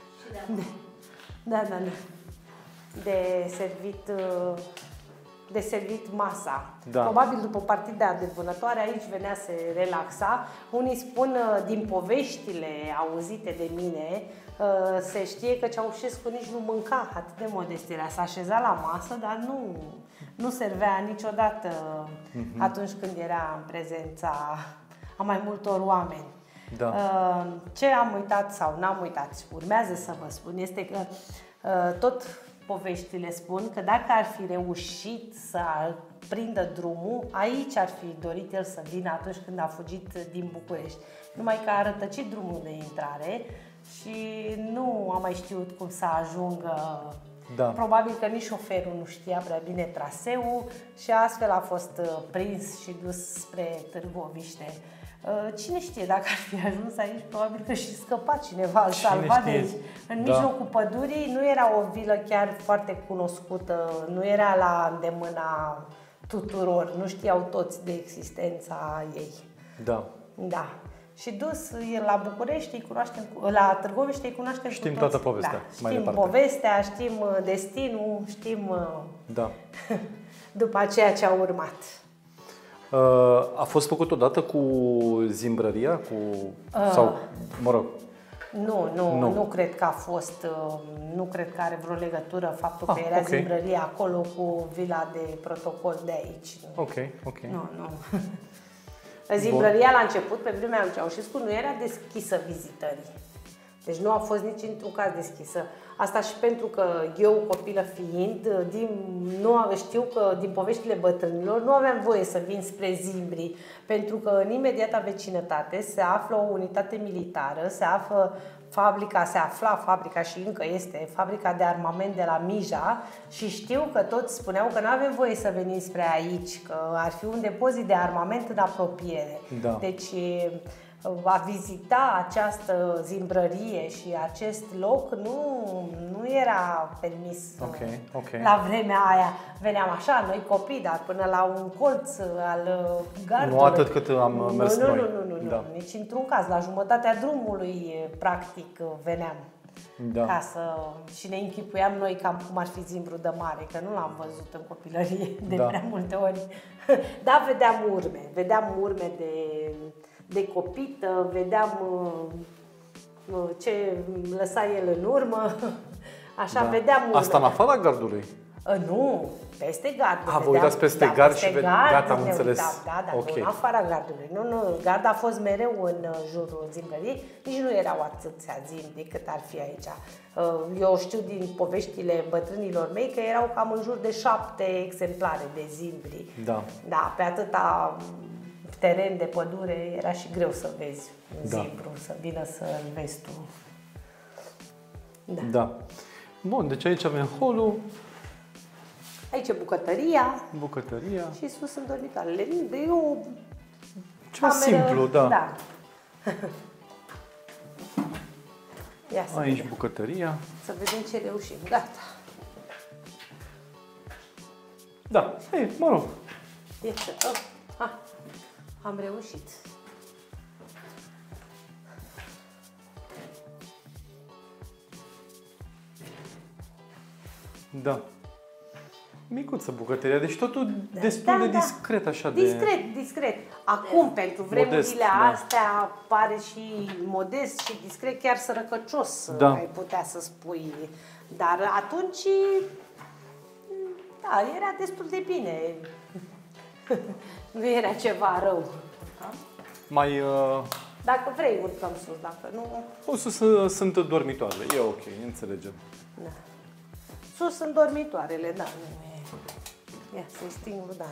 De servit masa. Probabil după partida de vânătoare aici venea să relaxa. Unii spun din poveștile auzite de mine, se știe că Ceaușescu nici nu mânca, atât de modest era. S-a așezat la masă, dar nu servea niciodată atunci când era în prezența a mai multor oameni. Ce am uitat sau n-am uitat, urmează să vă spun, este că tot poveștile spun că dacă ar fi reușit să prindă drumul, aici ar fi dorit el să vină atunci când a fugit din București. Numai că a rătăcit drumul de intrare și nu a mai știut cum să ajungă. Probabil că nici șoferul nu știa prea bine traseul și astfel a fost prins și dus spre Târgoviște. Cine știe, dacă ar fi ajuns aici, probabil că și scăpa cineva, îl salva de aici. În mijlocul pădurii nu era o vilă chiar foarte cunoscută, nu era la îndemâna tuturor, nu știau toți de existența ei. Da. Da. Și dus el la București, îi cunoaștem, la Târgoviște îi cunoaștem Știm cu toți. toată povestea. Da. Știm povestea, știm destinul, știm după aceea ce a urmat. A fost făcut odată cu zimbrăria? Sau, mă rog... Nu cred că a fost, nu cred că are vreo legătură faptul că era zimbrăria acolo cu vila de protocol de aici. Ok. Nu. Zimbrăria la început, pe vremea lui Ceaușescu, nu era deschisă vizitării. Deci nu a fost nici într-un caz deschisă. Asta și pentru că eu, copilă fiind, știu că din poveștile bătrânilor nu aveam voie să vin spre Zimbri, pentru că în imediata vecinătate se află o unitate militară, se afla fabrica și încă este fabrica de armament de la Mija și știu că toți spuneau că nu avem voie să venim spre aici, că ar fi un depozit de armament în apropiere. Da. Deci a vizita această zimbrărie și acest loc nu era permis. La vremea aia veneam așa, noi copii, dar până la un colț al gardului. Nu atât cât am mers noi. Nu, nici într-un caz. La jumătatea drumului, practic, veneam. Ca și ne închipuiam noi cam cum ar fi Zimbru de Mare, că nu l-am văzut în copilărie de prea multe ori. Da, vedeam urme de copită, vedeam ce lăsa el în urmă, așa, vedeam urme. Asta în afara gardului? Nu, peste gard. Vă uitați peste gard și gata, am înțeles. În afara gardului. Nu, gard a fost mereu în jurul zimbrăriei, nici nu erau atâția zimbi cât ar fi aici. Eu știu din poveștile bătrânilor mei că erau cam în jur de 7 exemplare de zimbri. Da, pe atâta teren de pădure era și greu să vezi un zimbru, să vină să-l vezi tu. Da. Bun, deci aici avem holul. Aici e bucătăria. Și sus sunt dormitoarele. Ceva simplu, da. Ia să aici vedem. bucătăria. Să vedem ce reușim. Gata. Da, mă rog. Am reușit. Da. Micuță bucătăria, deci totul destul de discret așa Discret. Acum, pentru vremurile astea, pare și modest și discret, chiar sărăcăcios, ai putea să spui. Dar atunci, era destul de bine. Nu era ceva rău. Dacă vrei, urcăm sus, dacă nu... Sus sunt dormitoarele, e ok, înțelegem. Da. Sus sunt dormitoarele, da. Ia, să-i sting Rudan.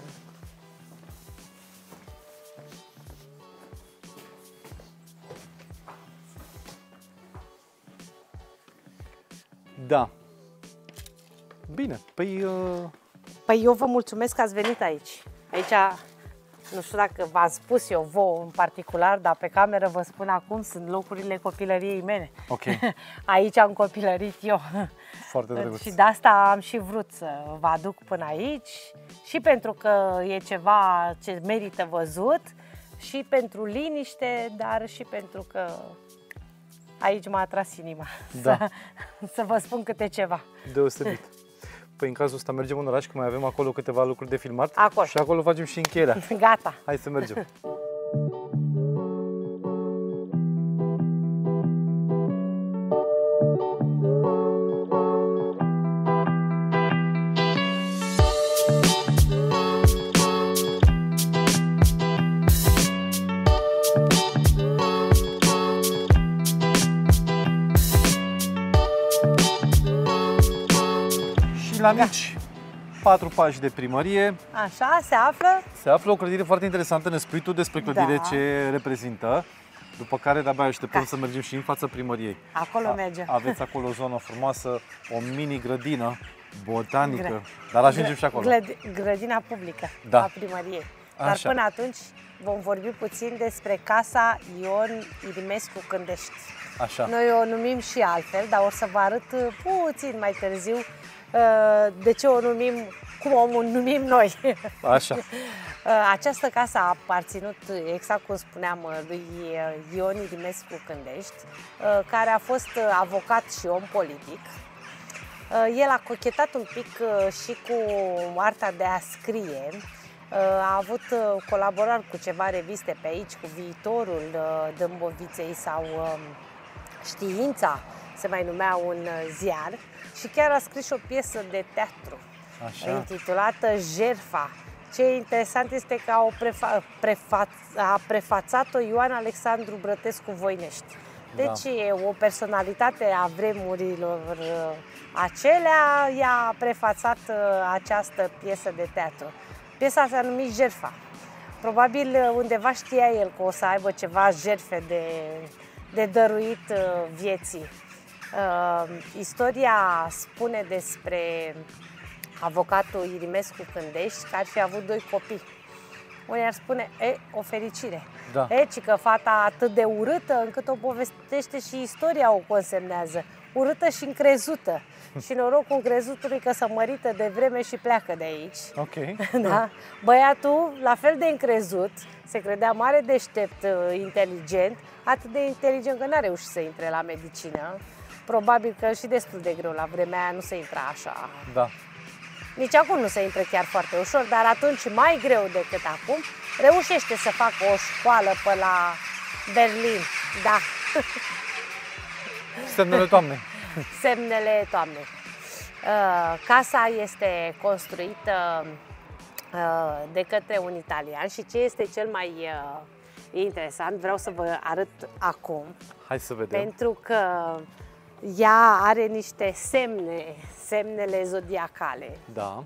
Da. Bine, Păi eu vă mulțumesc că ați venit aici. Aici, nu știu dacă v-am spus eu vouă în particular, dar pe cameră vă spun acum, sunt locurile copilăriei mele. Aici am copilărit eu. Foarte drăguț. Și de asta am și vrut să vă aduc până aici, și pentru că e ceva ce merită văzut, și pentru liniște, dar și pentru că aici m-a atras inima. Să vă spun câte ceva. Deosebit. Păi în cazul ăsta mergem în oraș, că mai avem acolo câteva lucruri de filmat. Acolo. Și acolo facem și încheierea. Gata. Hai să mergem. La mici 4 pași de primărie. Așa, se află o clădire foarte interesantă. Ne spui tu despre clădire ce reprezintă, după care de-abia așteptăm să mergem și în fața primăriei. Acolo mergem. Aveți acolo o zonă frumoasă, o mini-grădină botanică, dar ajungem și acolo. Grădina publică a primăriei. Dar Așa. până atunci vom vorbi puțin despre Casa Ion Irimescu Cândești. Așa. Noi o numim și altfel, dar o să vă arăt puțin mai târziu de ce o numim, cum o numim noi. Așa. Această casă a aparținut, exact cum spuneam, lui Ion Irimescu Cândești, care a fost avocat și om politic. El a cochetat un pic și cu arta de a scrie. A avut colaborări cu ceva reviste pe aici, cu Viitorul Dâmboviței sau Știința, se mai numea un ziar, și chiar a scris și o piesă de teatru. Așa. Intitulată Jerfa. Ce interesant este că a prefațat-o Ioan Alexandru Brătescu Voinești. Deci e o personalitate a vremurilor acelea, i-a prefațat această piesă de teatru. Piesa s-a numit Jerfa. Probabil undeva știa el că o să aibă ceva jerfe de dăruit vieții. Istoria spune despre avocatul Irimescu Cândești că ar fi avut 2 copii. Unii ar spune, o fericire. Da. Ci că fata atât de urâtă încât o povestește și istoria o consemnează. Urâtă și încrezută. Și norocul încrezutului că s-a mărită de vreme și pleacă de aici. Ok. Da? Băiatul, la fel de încrezut, se credea mare, deștept, inteligent, atât de inteligent că n-a reușit să intre la medicină. Probabil că și destul de greu, la vremea aia nu se intra așa. Da. Nici acum nu se intră chiar foarte ușor, dar atunci mai greu decât acum, reușește să facă o școală pe la Berlin. Da. Semnele toamnei. Semnele toamnei. Casa este construită de către un italian și ce este cel mai interesant, vreau să vă arăt acum. Hai să vedem. Pentru că ea are niște semnele zodiacale. Da.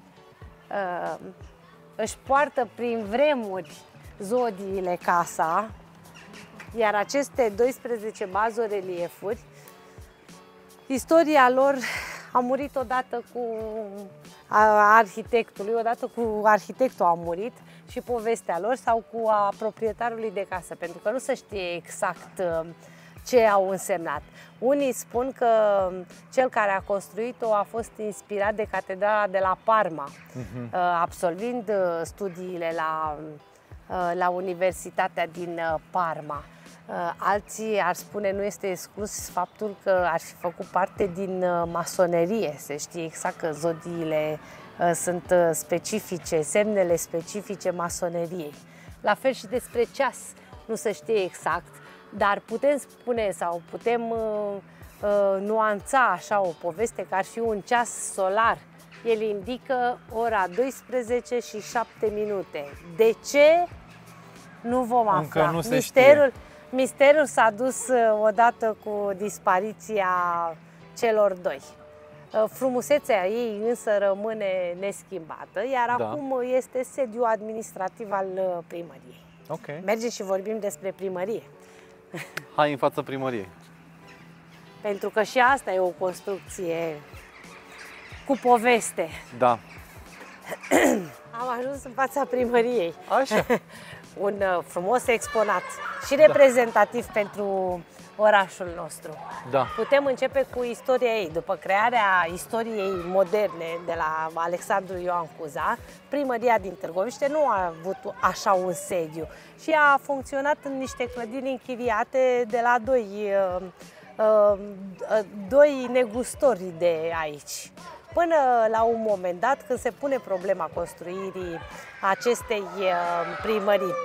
Își poartă prin vremuri zodiile casa, iar aceste 12 bazoreliefuri, istoria lor a murit odată cu arhitectului, odată cu arhitectul a murit și povestea lor, sau cu a proprietarului de casă, pentru că nu se știe exact ce au însemnat. Unii spun că cel care a construit-o a fost inspirat de catedrala de la Parma, absolvind studiile la Universitatea din Parma. Alții ar spune, nu este exclus faptul că ar fi făcut parte din masonerie. Se știe exact că zodiile sunt specifice, semnele specifice masoneriei. La fel și despre ceas, nu se știe exact, dar putem spune sau putem nuanța așa o poveste că ar fi un ceas solar. El indică ora 12 și 7 minute. De ce? Nu vom afla. Încă nu se știe. Misterul s-a dus odată cu dispariția celor 2. Frumusețea ei însă rămâne neschimbată, iar acum este sediu administrativ al primăriei. Ok. Mergem și vorbim despre primărie. Hai în fața primăriei. Pentru că și asta e o construcție cu poveste. Da. Am ajuns în fața primăriei. Așa. Un frumos exponat și reprezentativ pentru orașul nostru. Da. Putem începe cu istoria ei. După crearea istoriei moderne de la Alexandru Ioan Cuza, primăria din Târgoviște nu a avut așa un sediu și a funcționat în niște clădiri închiriate de la doi negustori de aici. Până la un moment dat, când se pune problema construirii acestei primării,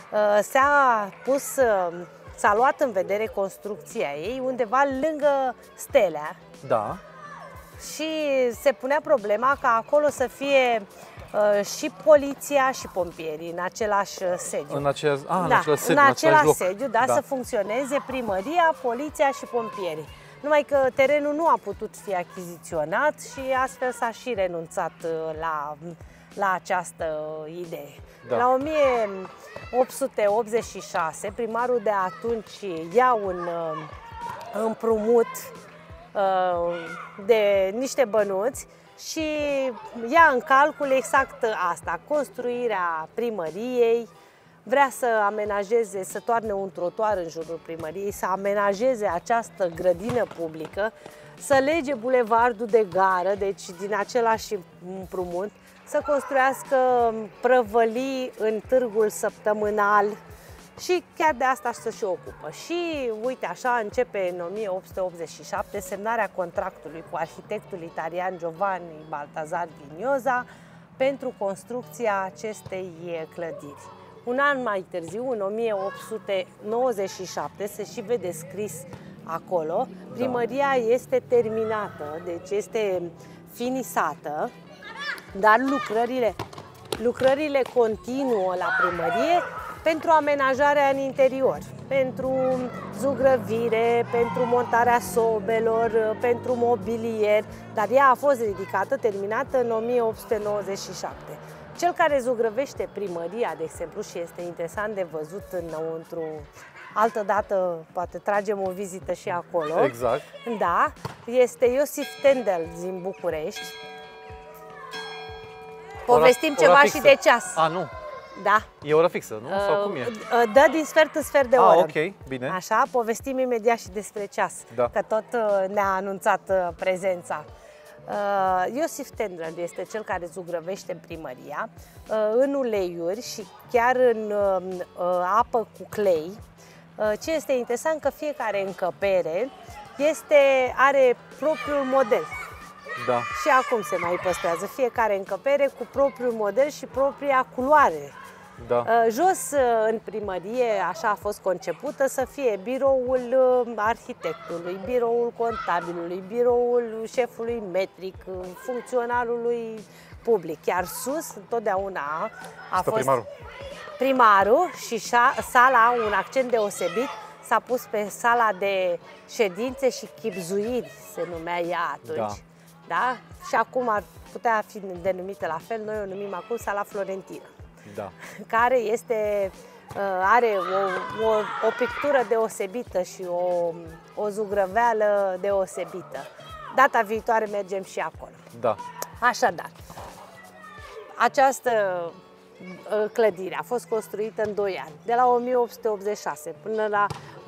s-a luat în vedere construcția ei undeva lângă Stelea. Da. Și se punea problema ca acolo să fie și poliția și pompierii în același sediu. În același sediu, da, să funcționeze primăria, poliția și pompierii. Numai că terenul nu a putut fi achiziționat și astfel s-a și renunțat la această idee. Da. La 1886, primarul de atunci ia un împrumut de niște bănuți și ia în calcul exact asta, construirea primăriei, vrea să amenajeze, să toarne un trotuar în jurul primăriei, să amenajeze această grădină publică, să lege bulevardul de gară, deci din același împrumut, să construiască prăvălii în târgul săptămânal și chiar de asta să se ocupă. Și uite așa începe în 1887 semnarea contractului cu arhitectul italian Giovanni Baltazar Vignoza pentru construcția acestei clădiri. Un an mai târziu, în 1897, se și vede scris acolo, primăria este terminată, deci este finisată, dar lucrările continuă la primărie pentru amenajarea în interior, pentru zugrăvire, pentru montarea sobelor, pentru mobilier, dar ea a fost ridicată, terminată în 1897. Cel care zugrăvește primăria, de exemplu, și este interesant de văzut înăuntru, altă dată poate tragem o vizită și acolo. Exact. Da, este Iosif Tendel din București. Povestim ceva fixă. Și de ceas. A, nu. Da. E ora fixă, nu? Sau cum e? Dă din sfert în sfert de oră. Ok, bine. Așa, povestim imediat și despre ceas, Da. că tot ne-a anunțat prezența. Iosif Tendler este cel care zugrăvește primăria în uleiuri și chiar în apă cu clei. Ce este interesant că fiecare încăpere are propriul model. Da. Și acum se mai păstrează fiecare încăpere cu propriul model și propria culoare. Da. Jos în primărie, așa a fost concepută, să fie biroul arhitectului, biroul contabilului, biroul șefului metric, funcționarului public. Iar sus, întotdeauna a fost primarul și sala, un accent deosebit, s-a pus pe sala de ședințe și chibzuiri, se numea ea atunci. Da. Da? Și acum ar putea fi denumită la fel, noi o numim acum Sala Florentină. Da. Care are o pictură deosebită și o zugrăveală deosebită. Data viitoare mergem și acolo. Da. Așadar, această clădire a fost construită în 2 ani, de la 1886 până la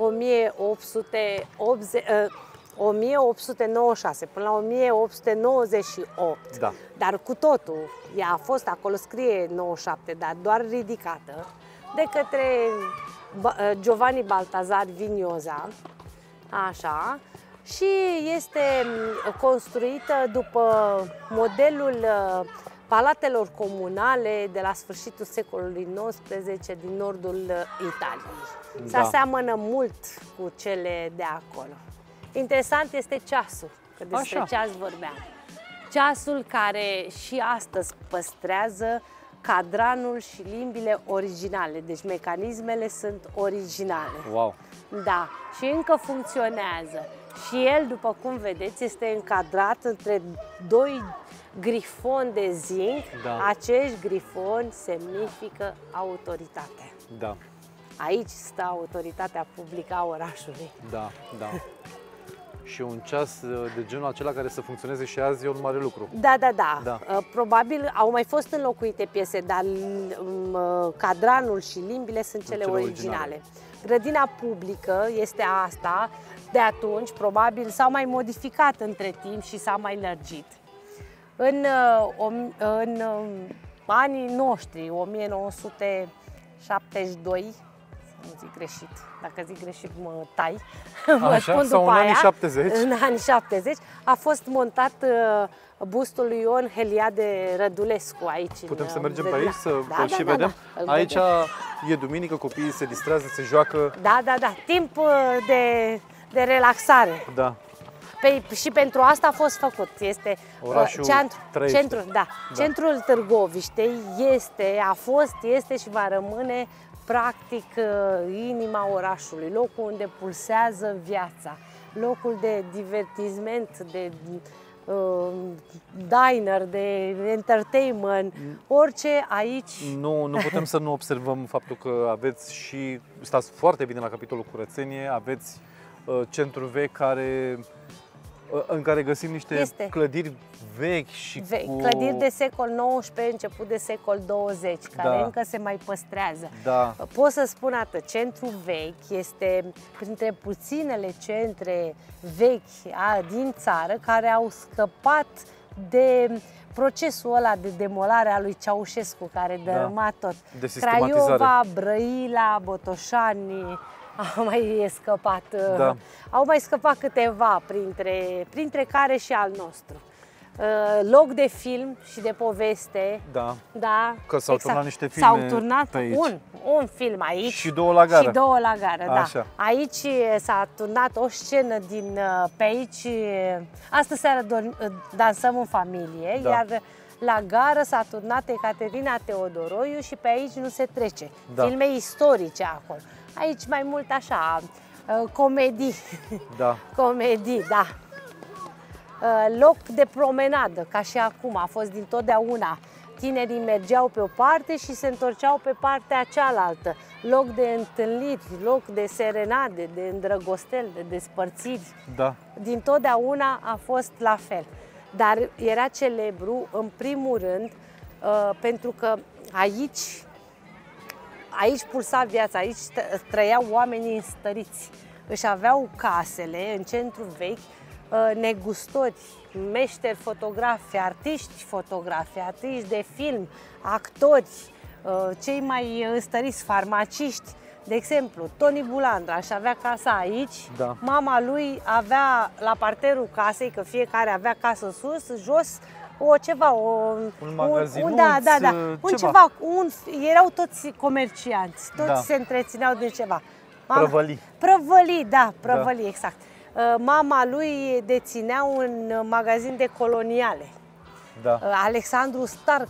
1896 până la 1898, da. Dar cu totul, ea a fost, acolo scrie 97, dar doar ridicată, de către Giovanni Baltazar Vignoza, așa, și este construită după modelul palatelor comunale de la sfârșitul secolului XIX din nordul Italiei. Se aseamănă mult cu cele de acolo. Interesant este ceasul, că despre ceas vorbeam. Ceasul care și astăzi păstrează cadranul și limbile originale, deci mecanismele sunt originale. Wow! Da, și încă funcționează. Și el, după cum vedeți, este încadrat între 2 grifoni de zinc. Da. Acești grifoni semnifică autoritate. Da. Aici stă autoritatea publică a orașului. Da, da. Și un ceas de genul acela care să funcționeze și azi e un mare lucru. Da, da, da. Probabil au mai fost înlocuite piese, dar cadranul și limbile sunt cele originale. Grădina publică este asta, de atunci, probabil s-au mai modificat între timp și s-a mai lărgit. În anii noștri, 1972, nu zic greșit, dacă zic greșit mă tai, mă spun după aia, anii 70. În anii 70 a fost montat bustul lui Ion Heliade Rădulescu aici. Putem să mergem pe aici să și vedem? Aici e duminică, copiii se distrează, se joacă. Da, da, da, timp de relaxare. Da. Și pentru asta a fost făcut. Este orașul centrul Târgoviștei a fost, este și va rămâne practic inima orașului, locul unde pulsează viața, locul de divertisment, de diner, de entertainment, orice aici. Nu putem să nu observăm faptul că stați foarte bine la capitolul curățenie, aveți centru vechi care În care găsim niște clădiri vechi și clădiri de secol XIX, început de secol 20, care încă se mai păstrează. Da. Pot să spun atât, centrul vechi este printre puținele centre vechi din țară care au scăpat de procesul ăla de demolare a lui Ceaușescu, care dărâma tot. De Craiova, Brăila, Botoșani, au mai scăpat, au mai scăpat câteva, printre care și al nostru. Loc de film și de poveste. Da. Că s-au turnat niște filme. S-au turnat un film aici. Și două la gară. Și două la gară, Așa. da. Aici s-a turnat o scenă pe aici. Astă seară dansăm în familie, iar la gară s-a turnat Ecaterina Teodoroiu și pe aici nu se trece. Filme istorice acolo. Aici mai mult așa, comedii. Comedii, da. Loc de promenadă, ca și acum, a fost dintotdeauna. Tinerii mergeau pe o parte și se întorceau pe partea cealaltă. Loc de întâlniri, loc de serenade, de îndrăgosteli, de despărțiri. Dintotdeauna a fost la fel. Dar era celebru, în primul rând, pentru că aici pulsa viața, aici trăiau oamenii înstăriți. Își aveau casele în centru vechi, negustori, meșteri fotografi, artiști de film, actori, cei mai înstăriți, farmaciști. De exemplu, Toni Bulandra își avea casa aici, mama lui avea la parterul casei, că fiecare avea casă sus, jos, un magazinuț, erau toți comercianți, toți se întrețineau de ceva. Prăvălii, exact. Mama lui deținea un magazin de coloniale. Alexandru Stark,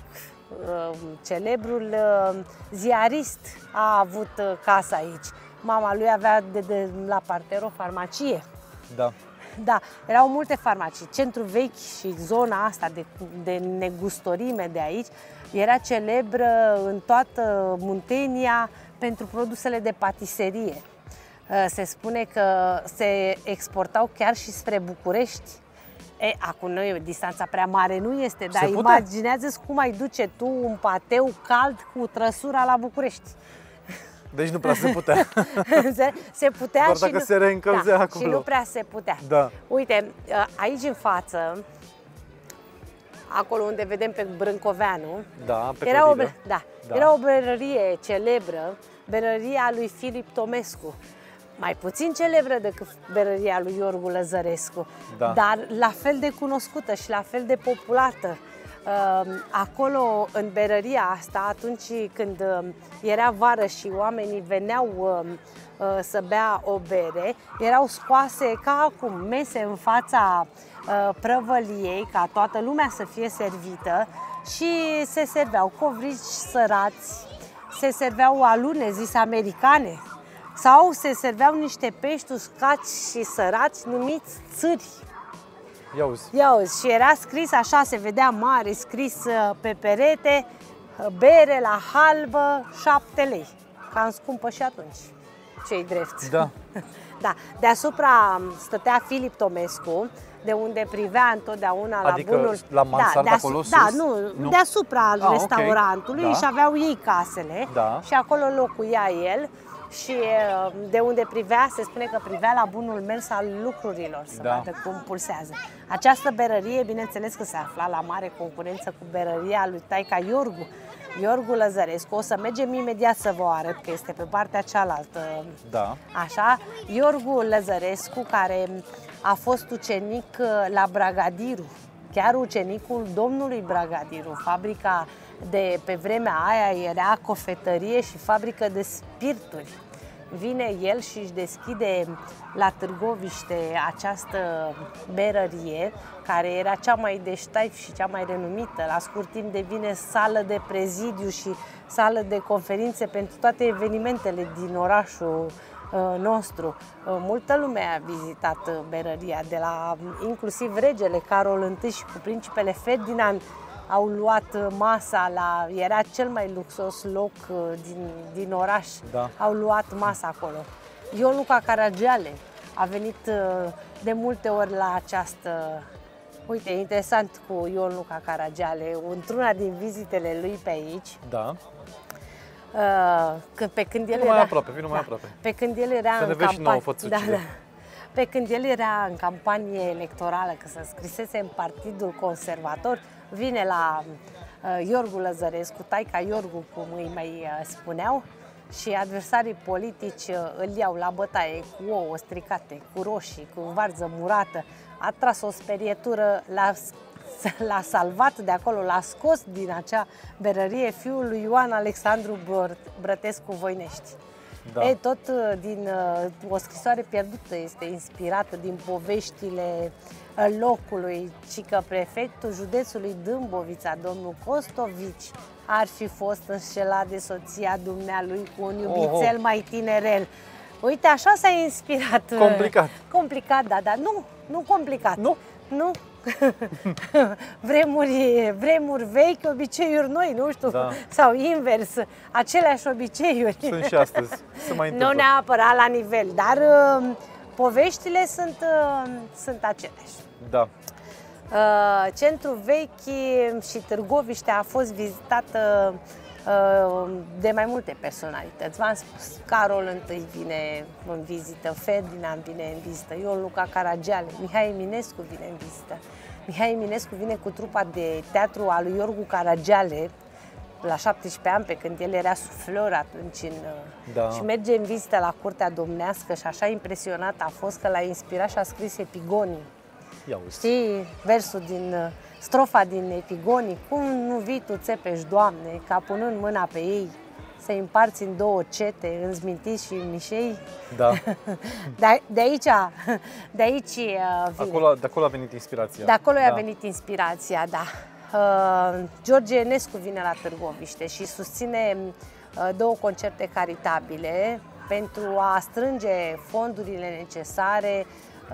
celebrul ziarist, a avut casa aici. Mama lui avea la parter o farmacie. Da, erau multe farmacii. Centrul vechi și zona asta de negustorime de aici era celebră în toată Muntenia pentru produsele de patiserie. Se spune că se exportau chiar și spre București. Acum noi, distanța prea mare nu este, dar imaginează-ți cum ai duce tu un pateu cald cu trăsura la București. Deci nu prea se putea. Se putea. Doar dacă se reîncălzea acolo. Și nu prea se putea. Uite, aici în față, acolo unde vedem pe Brâncoveanu, era o berărie celebră, berăria lui Filip Tomescu. Mai puțin celebră decât berăria lui Iorgu Lăzărescu, dar la fel de cunoscută și la fel de populată. Acolo, în berăria asta, atunci când era vară și oamenii veneau să bea o bere, erau scoase ca acum mese în fața prăvăliei, ca toată lumea să fie servită, și se serveau covrici sărați, se serveau alune zise americane, sau se serveau niște pești uscați și sărați numiți țâri. Ia uzi, și era scris așa, se vedea mare, scris pe perete, bere la halbă, 7 lei. Cam scumpă și atunci, ce-i drept. Da. Deasupra stătea Filip Tomescu, de unde privea întotdeauna la bunul... la mansardă acolo sus? Nu, deasupra restaurantului și aveau ei casele și acolo locuia el. Și de unde privea, se spune că privea la bunul mers al lucrurilor, să vadă cum pulsează. Această berărie, bineînțeles că se afla la mare concurență cu berăria lui taica Iorgu Lăzărescu. O să mergem imediat să vă arăt, că este pe partea cealaltă. Așa, Iorgu Lăzărescu, care a fost ucenic la Bragadiru, chiar ucenicul domnului Bragadiru. Fabrica de pe vremea aia era cofetărie și fabrică de spirturi. Vine el și își deschide la Târgoviște această berărie, care era cea mai de ștaif și cea mai renumită. La scurt timp devine sală de prezidiu și sală de conferințe pentru toate evenimentele din orașul nostru. Multă lume a vizitat berăria, inclusiv regele Carol I și cu principele Ferdinand au luat masa era cel mai luxos loc din oraș. Au luat masa acolo. Ion Luca Caragiale a venit de multe ori la această... Uite, interesant cu Ion Luca Caragiale, într-una din vizitele lui pe aici. Da. Pe când el Vino mai aproape, vino mai aproape. Pe când el era să în campanie. Pe când el era în campanie electorală, că se înscrisese în Partidul Conservator, vine la Iorgu Lăzărescu, taica Iorgu, cum îi mai spuneau, și adversarii politici îl iau la bătaie cu ouă stricate, cu roșii, cu varză murată. A tras o sperietură, l-a salvat de acolo, l-a scos din acea berărie fiul lui Ioan Alexandru Brătescu Voinești. Da. E, tot din o scrisoare pierdută este inspirată din poveștile locului, ci că prefectul județului Dâmbovița, domnul Costovici, ar fi fost înșelat de soția dumnealui cu un iubițel mai tinerel. Uite, așa s-a inspirat. Complicat. Complicat, da, dar nu complicat. Nu. Vremuri vechi, obiceiuri noi, nu știu, da. Sau invers, aceleași obiceiuri. Sunt și astăzi, se mai întâmplă. Nu neapărat la nivel, dar poveștile sunt aceleași. Da. Centrul vechi și Târgoviștea a fost vizitată de mai multe personalități. V-am spus, Carol I vine în vizită, Ferdinand vine în vizită, Ion Luca Caragiale, Mihai Eminescu vine în vizită. Mihai Eminescu vine cu trupa de teatru al lui Iorgu Caragiale la 17 ani, pe când el era suflor atunci și merge în vizită la curtea domnească și așa impresionat a fost că l-a inspirat și a scris Epigonii. Știi versul strofa din Epigonii? Cum nu vii tu, țepeși, Doamne, ca punând mâna pe ei, să-i împarți în două cete, în Zmintiți și în Mișei? Da. De aici vine. De acolo a venit inspirația. De acolo a venit inspirația, da. George Enescu vine la Târgoviște și susține două concerte caritabile pentru a strânge fondurile necesare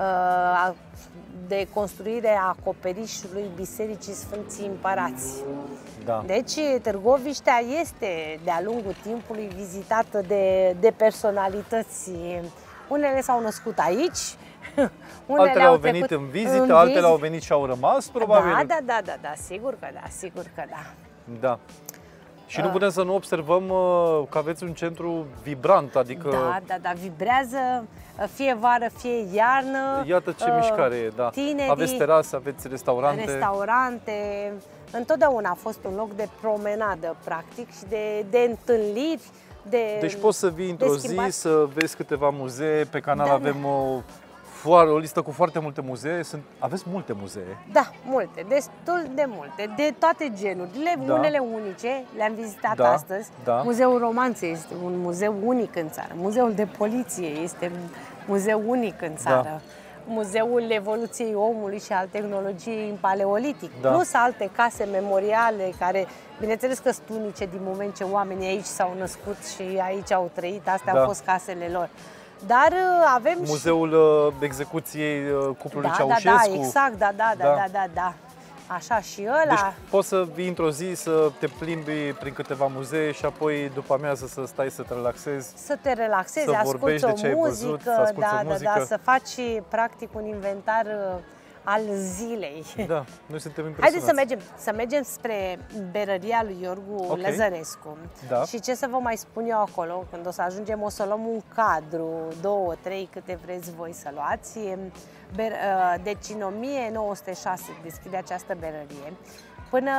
de construire a acoperișului Bisericii Sfânții Împărați. Da. Deci Târgoviștea este de-a lungul timpului vizitată de personalități. Unele s-au născut aici, altele au venit în vizită, altele au venit și au rămas, probabil. Da, sigur că da. Da. Și nu putem să nu observăm că aveți un centru vibrant, adică... Da, vibrează fie vară, fie iarnă. Iată ce mișcare e, da. Tinerii, aveți terase, aveți restaurante. Întotdeauna a fost un loc de promenadă, practic, și de întâlniri. Deci poți să vii într-o zi să vezi câteva muzee. Pe canal avem o listă cu foarte multe muzee. Aveți multe muzee. Da, multe, destul de multe, de toate genurile, unele unice, le-am vizitat astăzi. Muzeul Romanței este un muzeu unic în țară, Muzeul de Poliție este un muzeu unic în țară, Muzeul Evoluției Omului și al Tehnologiei în Paleolitic, plus alte case memoriale care, bineînțeles că sunt unice din moment ce oamenii aici s-au născut și aici au trăit, astea au fost casele lor. Dar avem Muzeul execuției cuplului Ceaușescu. Da, exact, da. Așa și ăla. Deci poți să vii într-o zi să te plimbi prin câteva muzee și apoi după amiază să stai să te relaxezi. Să te relaxezi, să vorbești de ce ai văzut, să asculți o muzică. Să faci practic un inventar al zilei. Da, noi suntem impresionați. Haideți să mergem spre berăria lui Iorgu Lăzărescu. Și ce să vă mai spun eu acolo, când o să ajungem, o să luăm un cadru, 2, 3, câte vreți voi să luați. Deci în 1906 deschide această berărie. Până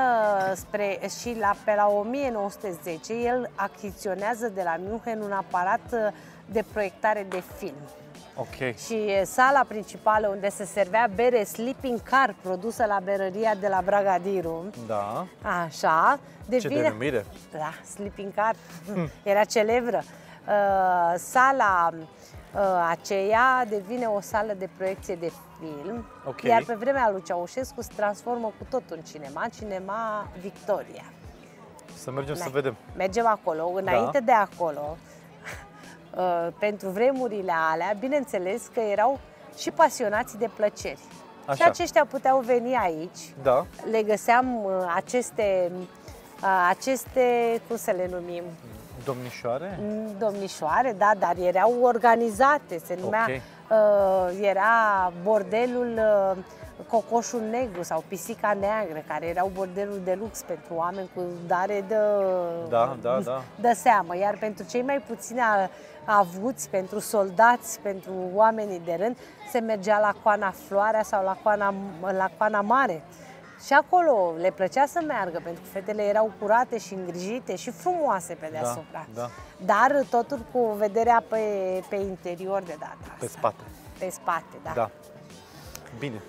pe la 1910 el achiziționează de la München un aparat de proiectare de film. Și sala principală unde se servea bere Sleeping Car, produsă la berăria de la Bragadiru. Da. Așa. Ce denumire! Da, Sleeping Car. Era celebră. Sala aceea devine o sală de proiecție de film, iar pe vremea lui Ceaușescu se transformă cu totul în Cinema Victoria. Să mergem să vedem. Mergem acolo. Înainte de acolo, pentru vremurile alea, bineînțeles că erau și pasionați de plăceri. Și aceștia puteau veni aici. Le găseam aceste, cum să le numim? Domnișoare? Domnișoare, da, dar erau organizate, se numea era bordelul Cocoșul Negru sau Pisica Neagră, care erau bordeluri de lux pentru oameni cu dare de seamă. Iar pentru cei mai puțini avuți, pentru soldați, pentru oamenii de rând, se mergea la Coana Floarea sau la Coana Mare. Și acolo le plăcea să meargă, pentru că fetele erau curate și îngrijite și frumoase pe deasupra. Dar totul cu vederea pe interior de data asta. Pe spate. Pe spate, Da. Bine.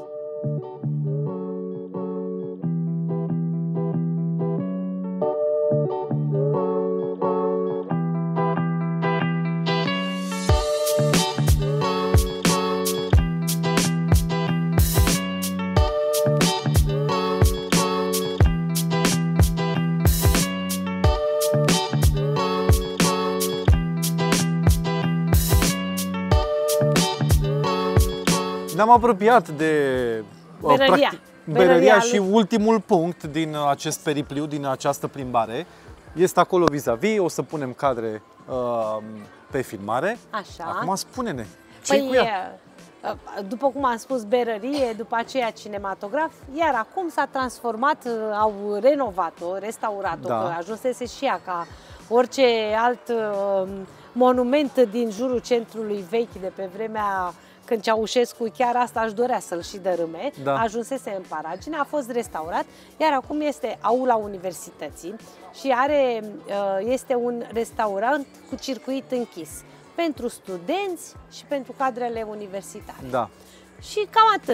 Ne-am apropiat de berăria și ultimul punct din acest peripliu, din această plimbare. Este acolo vis-a-vis, o să punem cadre pe filmare. Așa. Acum spune-ne, ce-i cu ea? După cum am spus, berărie, după aceea cinematograf, iar acum s-a transformat, au renovat-o, restaurat-o, că ajunsese și ea ca orice alt monument din jurul centrului vechi de pe vremea când Ceaușescu chiar asta își dorea să-l și dărâme, ajunsese în paragină, a fost restaurat, iar acum este aula universității și este un restaurant cu circuit închis pentru studenți și pentru cadrele universitare. Da. Și cam atât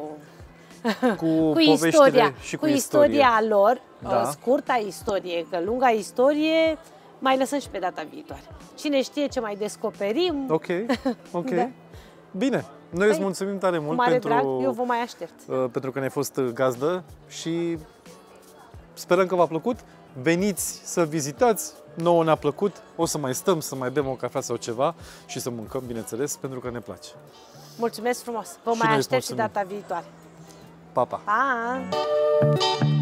cu istoria lor, scurta istorie, că lunga istorie mai lăsăm și pe data viitoare. Cine știe ce mai descoperim. Ok. Da. Bine, noi îți mulțumim tare mult eu vă mai aștept. Pentru că ne-ai fost gazdă și sperăm că v-a plăcut. Veniți să vizitați, nouă ne-a plăcut, o să mai stăm, să mai bem o cafea sau ceva și să mâncăm, bineînțeles, pentru că ne place. Mulțumesc frumos, vă mai aștept și data viitoare. Pa, pa! Pa!